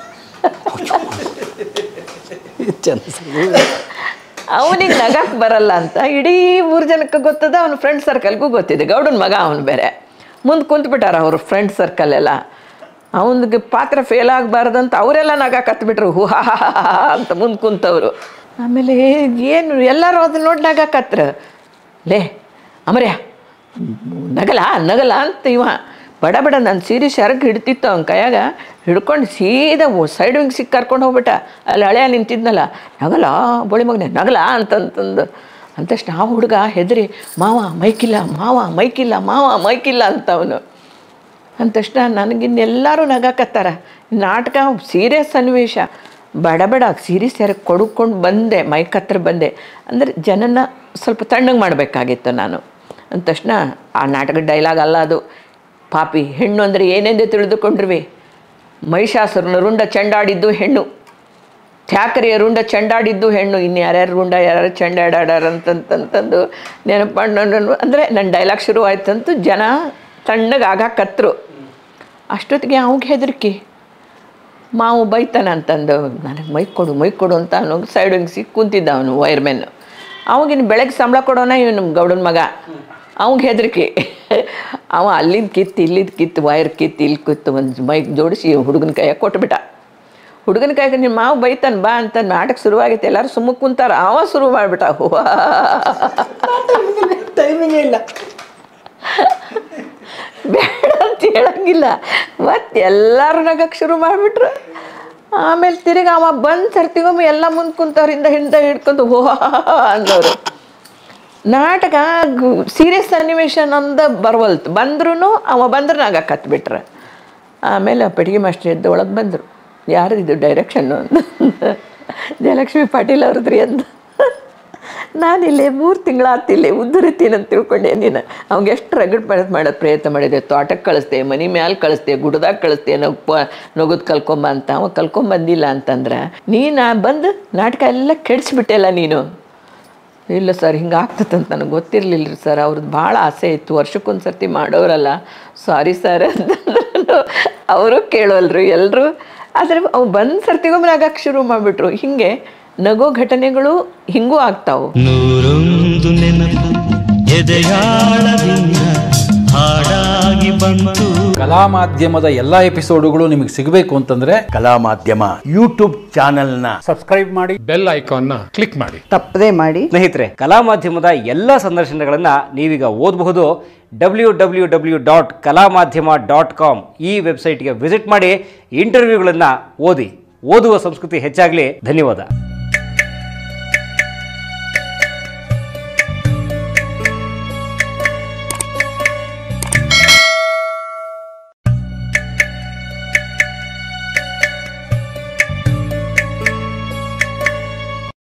ಅವನಿಗೆ ನಗಕ್ಕೆ ಬರಲ್ಲ ಅಂತ ಇಡೀ ಊರು ಜನಕ್ಕೆ ಗೊತ್ತದ, ಅವನ ಫ್ರೆಂಡ್ ಸರ್ಕಲ್ಗೂ ಗೊತ್ತಿದೆ. ಗೌಡನ ಮಗ ಅವನು ಬೇರೆ. ಮುಂದೆ ಕುಂತ್ಬಿಟ್ಟಾರ ಅವ್ರ ಫ್ರೆಂಡ್ ಸರ್ಕಲೆಲ್ಲ. ಅವನಿಗೆ ಪಾತ್ರ ಫೇಲ್ ಆಗಬಾರ್ದಂತ ಅವರೆಲ್ಲ ನಗಕ್ಕೆ ಹತ್ಬಿಟ್ರು, ಹೂ ಹಾ ಅಂತ ಮುಂದೆ ಕುಂತವರು. ಆಮೇಲೆ ಏನು ಎಲ್ಲರೂ ಅದನ್ನ ನೋಡಿ ನಗಕ್ಕತ್ರ. ಲೇ ಅಮರ್ಯ ನಗಲ ನಗಲ ಅಂತ ಇವ ಬಡ ಬಡ ನನ್ನ ಸೀರೆ ಸೆರಗು ಹಿಡ್ತಿತ್ತು ಅವ್ನ ಕೈಯಾಗ ಹಿಡ್ಕೊಂಡು ಸೀದಾ ಸೈಡ್ ವಿಂಗ್ಸಿಗೆ ಕರ್ಕೊಂಡು ಹೋಗ್ಬಿಟ್ಟ. ಅಲ್ಲಿ ಹಳೆಯ ನಿಂತಿದ್ನಲ್ಲ, ನಗಲ ಬೋಳಿ ಮಗನೆ ನಗಲ ಅಂತಂತಂದು ಅಂತಷ್ಟು ಆ ಹುಡುಗ ಹೆದರಿ ಮಾವ ಮೈಕಿಲ್ಲ ಮಾವ ಮೈಕಿಲ್ಲ ಮಾವ ಮೈಕಿಲ್ಲ ಅಂತ ಅವನು ಅಂತಷ್ಟ ನನಗಿನ್ನೆಲ್ಲರೂ ನಗಾಕತ್ತಾರ. ನಾಟಕ ಸೀರಿಯಸ್ ಸನ್ನಿವೇಶ, ಬಡ ಬಡ ಸೀರೆ ಸೆರಗು ಕೊಡ್ಕೊಂಡು ಬಂದೆ, ಮೈಕ್ ಹತ್ರ ಬಂದೆ. ಅಂದರೆ ಜನನ ಸ್ವಲ್ಪ ತಣ್ಣಗೆ ಮಾಡಬೇಕಾಗಿತ್ತು ನಾನು. ಅಂದ ತಕ್ಷಣ ಆ ನಾಟಕದ ಡೈಲಾಗ್ ಅಲ್ಲ ಅದು, ಪಾಪಿ ಹೆಣ್ಣು ಅಂದರೆ ಏನೆಂದೇ ತಿಳಿದುಕೊಂಡ್ರಿ, ಮಹಿಷಾಸುರನ ರುಂಡ ಚೆಂಡಾಡಿದ್ದು ಹೆಣ್ಣು, ತ್ಯಾಕರಿಯ ರುಂಡ ಚೆಂಡಾಡಿದ್ದು ಹೆಣ್ಣು, ಇನ್ನು ಯಾರ್ಯಾರು ರುಂಡ ಯಾರ್ಯಾರು ಚೆಂಡಾಡಾಡಾರ ಅಂತಂತಂದು ನೆನಪು. ಅಂದರೆ ನನ್ನ ಡೈಲಾಗ್ ಶುರು ಆಯ್ತಂತೂ ಜನ ತಣ್ಣಗೆ ಆಗಾಕತ್ರು. ಅಷ್ಟೊತ್ತಿಗೆ ಅವಾಗ ಹೆದರಿಕೆ, ಮಾವು ಬೈತಾನ ಅಂತಂದು ನನಗೆ ಮೈಕ್ ಕೊಡು ಮೈಕ್ ಕೊಡು ಅಂತ ಅವನು ಸೈಡ್ ಸಿಕ್ಕಿ ಕುಂತಿದ್ದ ಅವನು ವೈರ್ಮೆನ್. ಅವಾಗಿನ ಬೆಳಗ್ಗೆ ಸಂಬಳ ಕೊಡೋಣ ಇವನು ಗೌಡನ ಮಗ, ಅವಂಗೆ ಹೆದರಿಕೆ. ಅವ ಅಲ್ಲಿಂದ ಕಿತ್ತು ಇಲ್ಲಿದ್ದು ಕಿತ್ತು ವೈರ್ ಕಿತ್ತು ಇಲ್ಲಿ ಕಿತ್ತು ಒಂದು ಮೈಕ್ ಜೋಡಿಸಿ ಹುಡುಗನ ಕೈಯಾಗ ಕೊಟ್ಬಿಟ್ಟ. ಹುಡುಗನ ಕೈಗೆ ನಿಮ್ಮ ಮಾವು ಬೈತಾನೆ ಬಾ ಅಂತ ನಾಟಕ ಶುರುವಾಗೈತೆ, ಎಲ್ಲರೂ ಸುಮ್ಮ ಕುಂತಾರ. ಅವ ಶುರು ಮಾಡಿಬಿಟ್ಟ, ಹೂವಾ ಟೈಮಿಂಗೇ ಇಲ್ಲ, ಬೇಡ ಅಂತ ಹೇಳಂಗಿಲ್ಲ. ಮತ್ತು ಎಲ್ಲರೂ ನಗಕ್ಕೆ ಶುರು ಮಾಡಿಬಿಟ್ರು. ಆಮೇಲೆ ತಿರುಗಿ ಅವ ಬಂದು ಸರ್ತಿಗೊಮ್ಮೆ ಎಲ್ಲ ಮುಂದೆ ಕುಂತವ್ರಿಂದ ಹಿಂದೆ ಹಿಡ್ಕೊಂಡು ಹೋ ಅಂದವರು. ನಾಟಕ ಸೀರಿಯಸ್ ಸನ್ನಿವೇಶ ಅಂದ ಬರವಲ್ತು, ಬಂದ್ರೂ ಅವ ಬಂದ್ರೆ ನಗಕ್ಕೆ ಹತ್ಬಿಟ್ರೆ. ಆಮೇಲೆ ಪೆಟ್ಟಿಗೆ ಮಾಸ್ಟರ್ ಎದ್ದು ಒಳಗೆ ಬಂದರು, ಯಾರು ಇದು ಡೈರೆಕ್ಷನ್ನು ಅಂತ. ಜಯಲಕ್ಷ್ಮಿ ಪಾಟೀಲ್ ಅವ್ರದ್ರಿ ಅಂತ. ನಾನಿಲ್ಲೇ ಮೂರು ತಿಂಗಳಾತಿಲ್ಲೇ ಉದ್ದುರಿತೀನಿ ಅಂತ ತಿಳ್ಕೊಂಡೆ. ನೀನು ಅವ್ಗೆ ಎಷ್ಟು ರಗಡ್ ಮಾಡೋದು ಮಾಡೋದು ಪ್ರಯತ್ನ ಮಾಡಿದೆ. ತೋಟಕ್ಕೆ ಕಳಿಸ್ದೆ, ಮನೆ ಮ್ಯಾಲೆ ಕಳಿಸ್ದೆ, ಗುಡ್ದಾಗ ಕಳಿಸ್ದೆ, ನಗು ನಗುದು ಕಲ್ಕೊಂಬ ಅಂತ. ಅವ ಕಲ್ಕೊಂಬಂದಿಲ್ಲ ಅಂತಂದ್ರೆ ನೀನು ಬಂದು ನಾಟಕ ಎಲ್ಲ ಕೆಡಿಸ್ಬಿಟ್ಟೆಲ್ಲ ನೀನು. ಇಲ್ಲ ಸರ್ ಹಿಂಗೆ ಆಗ್ತದಂತ ನನಗೆ ಗೊತ್ತಿರಲಿಲ್ಲ ರೀ ಸರ್, ಅವ್ರದ್ದು ಭಾಳ ಆಸೆ ಇತ್ತು, ವರ್ಷಕ್ಕೊಂದು ಸರ್ತಿ ಮಾಡೋರಲ್ಲ, ಸಾರಿ ಸರ್ ಅಂತಂದ್ರೂ ಅವರು ಕೇಳೋಲ್ರು ಎಲ್ಲರೂ. ಆದರೆ ಅವು ಬಂದು ಸರ್ತಿಗೊಮ್ಮೆ ನಗಕ್ಕೆ ಶುರು ಮಾಡಿಬಿಟ್ರು. ಹೀಗೆ ನಗೋ ಘಟನೆಗಳು ಹಿಂಗೂ ಆಗ್ತಾವು. ನೂರೊಂದು ನೆನಪು ಎದೆಯಾಳದಿಂದ ಹಾಡಾಗಿ ಬಂತು. ಕಲಾ ಮಾಧ್ಯಮದ ಎಲ್ಲಾ ಎಪಿಸೋಡುಗಳು ನಿಮಗೆ ಸಿಗಬೇಕು ಅಂತಂದ್ರೆ ಕಲಾ ಮಾಧ್ಯಮ ಯೂಟ್ಯೂಬ್ ಚಾನೆಲ್ನ ಸಬ್ಸ್ಕ್ರೈಬ್ ಮಾಡಿ, ಬೆಲ್ ಐಕಾನ್ನ ಕ್ಲಿಕ್ ಮಾಡಿ, ತಪ್ಪದೇ ಮಾಡಿ. ಸ್ನೇಹಿತರೆ, ಕಲಾ ಮಾಧ್ಯಮದ ಎಲ್ಲ ಸಂದರ್ಶನಗಳನ್ನು ನೀವೀಗ ಓದಬಹುದು. ಡಬ್ಲ್ಯೂ ಡಬ್ಲ್ಯೂ ಡಬ್ಲ್ಯೂ ಡಾಟ್ ಕಲಾ ಮಾಧ್ಯಮ ಡಾಟ್ ಕಾಮ್ ಈ ವೆಬ್ಸೈಟ್ಗೆ ವಿಸಿಟ್ ಮಾಡಿ ಇಂಟರ್ವ್ಯೂಗಳನ್ನು ಓದಿ. ಓದುವ ಸಂಸ್ಕೃತಿ ಹೆಚ್ಚಾಗಲಿ. ಧನ್ಯವಾದ.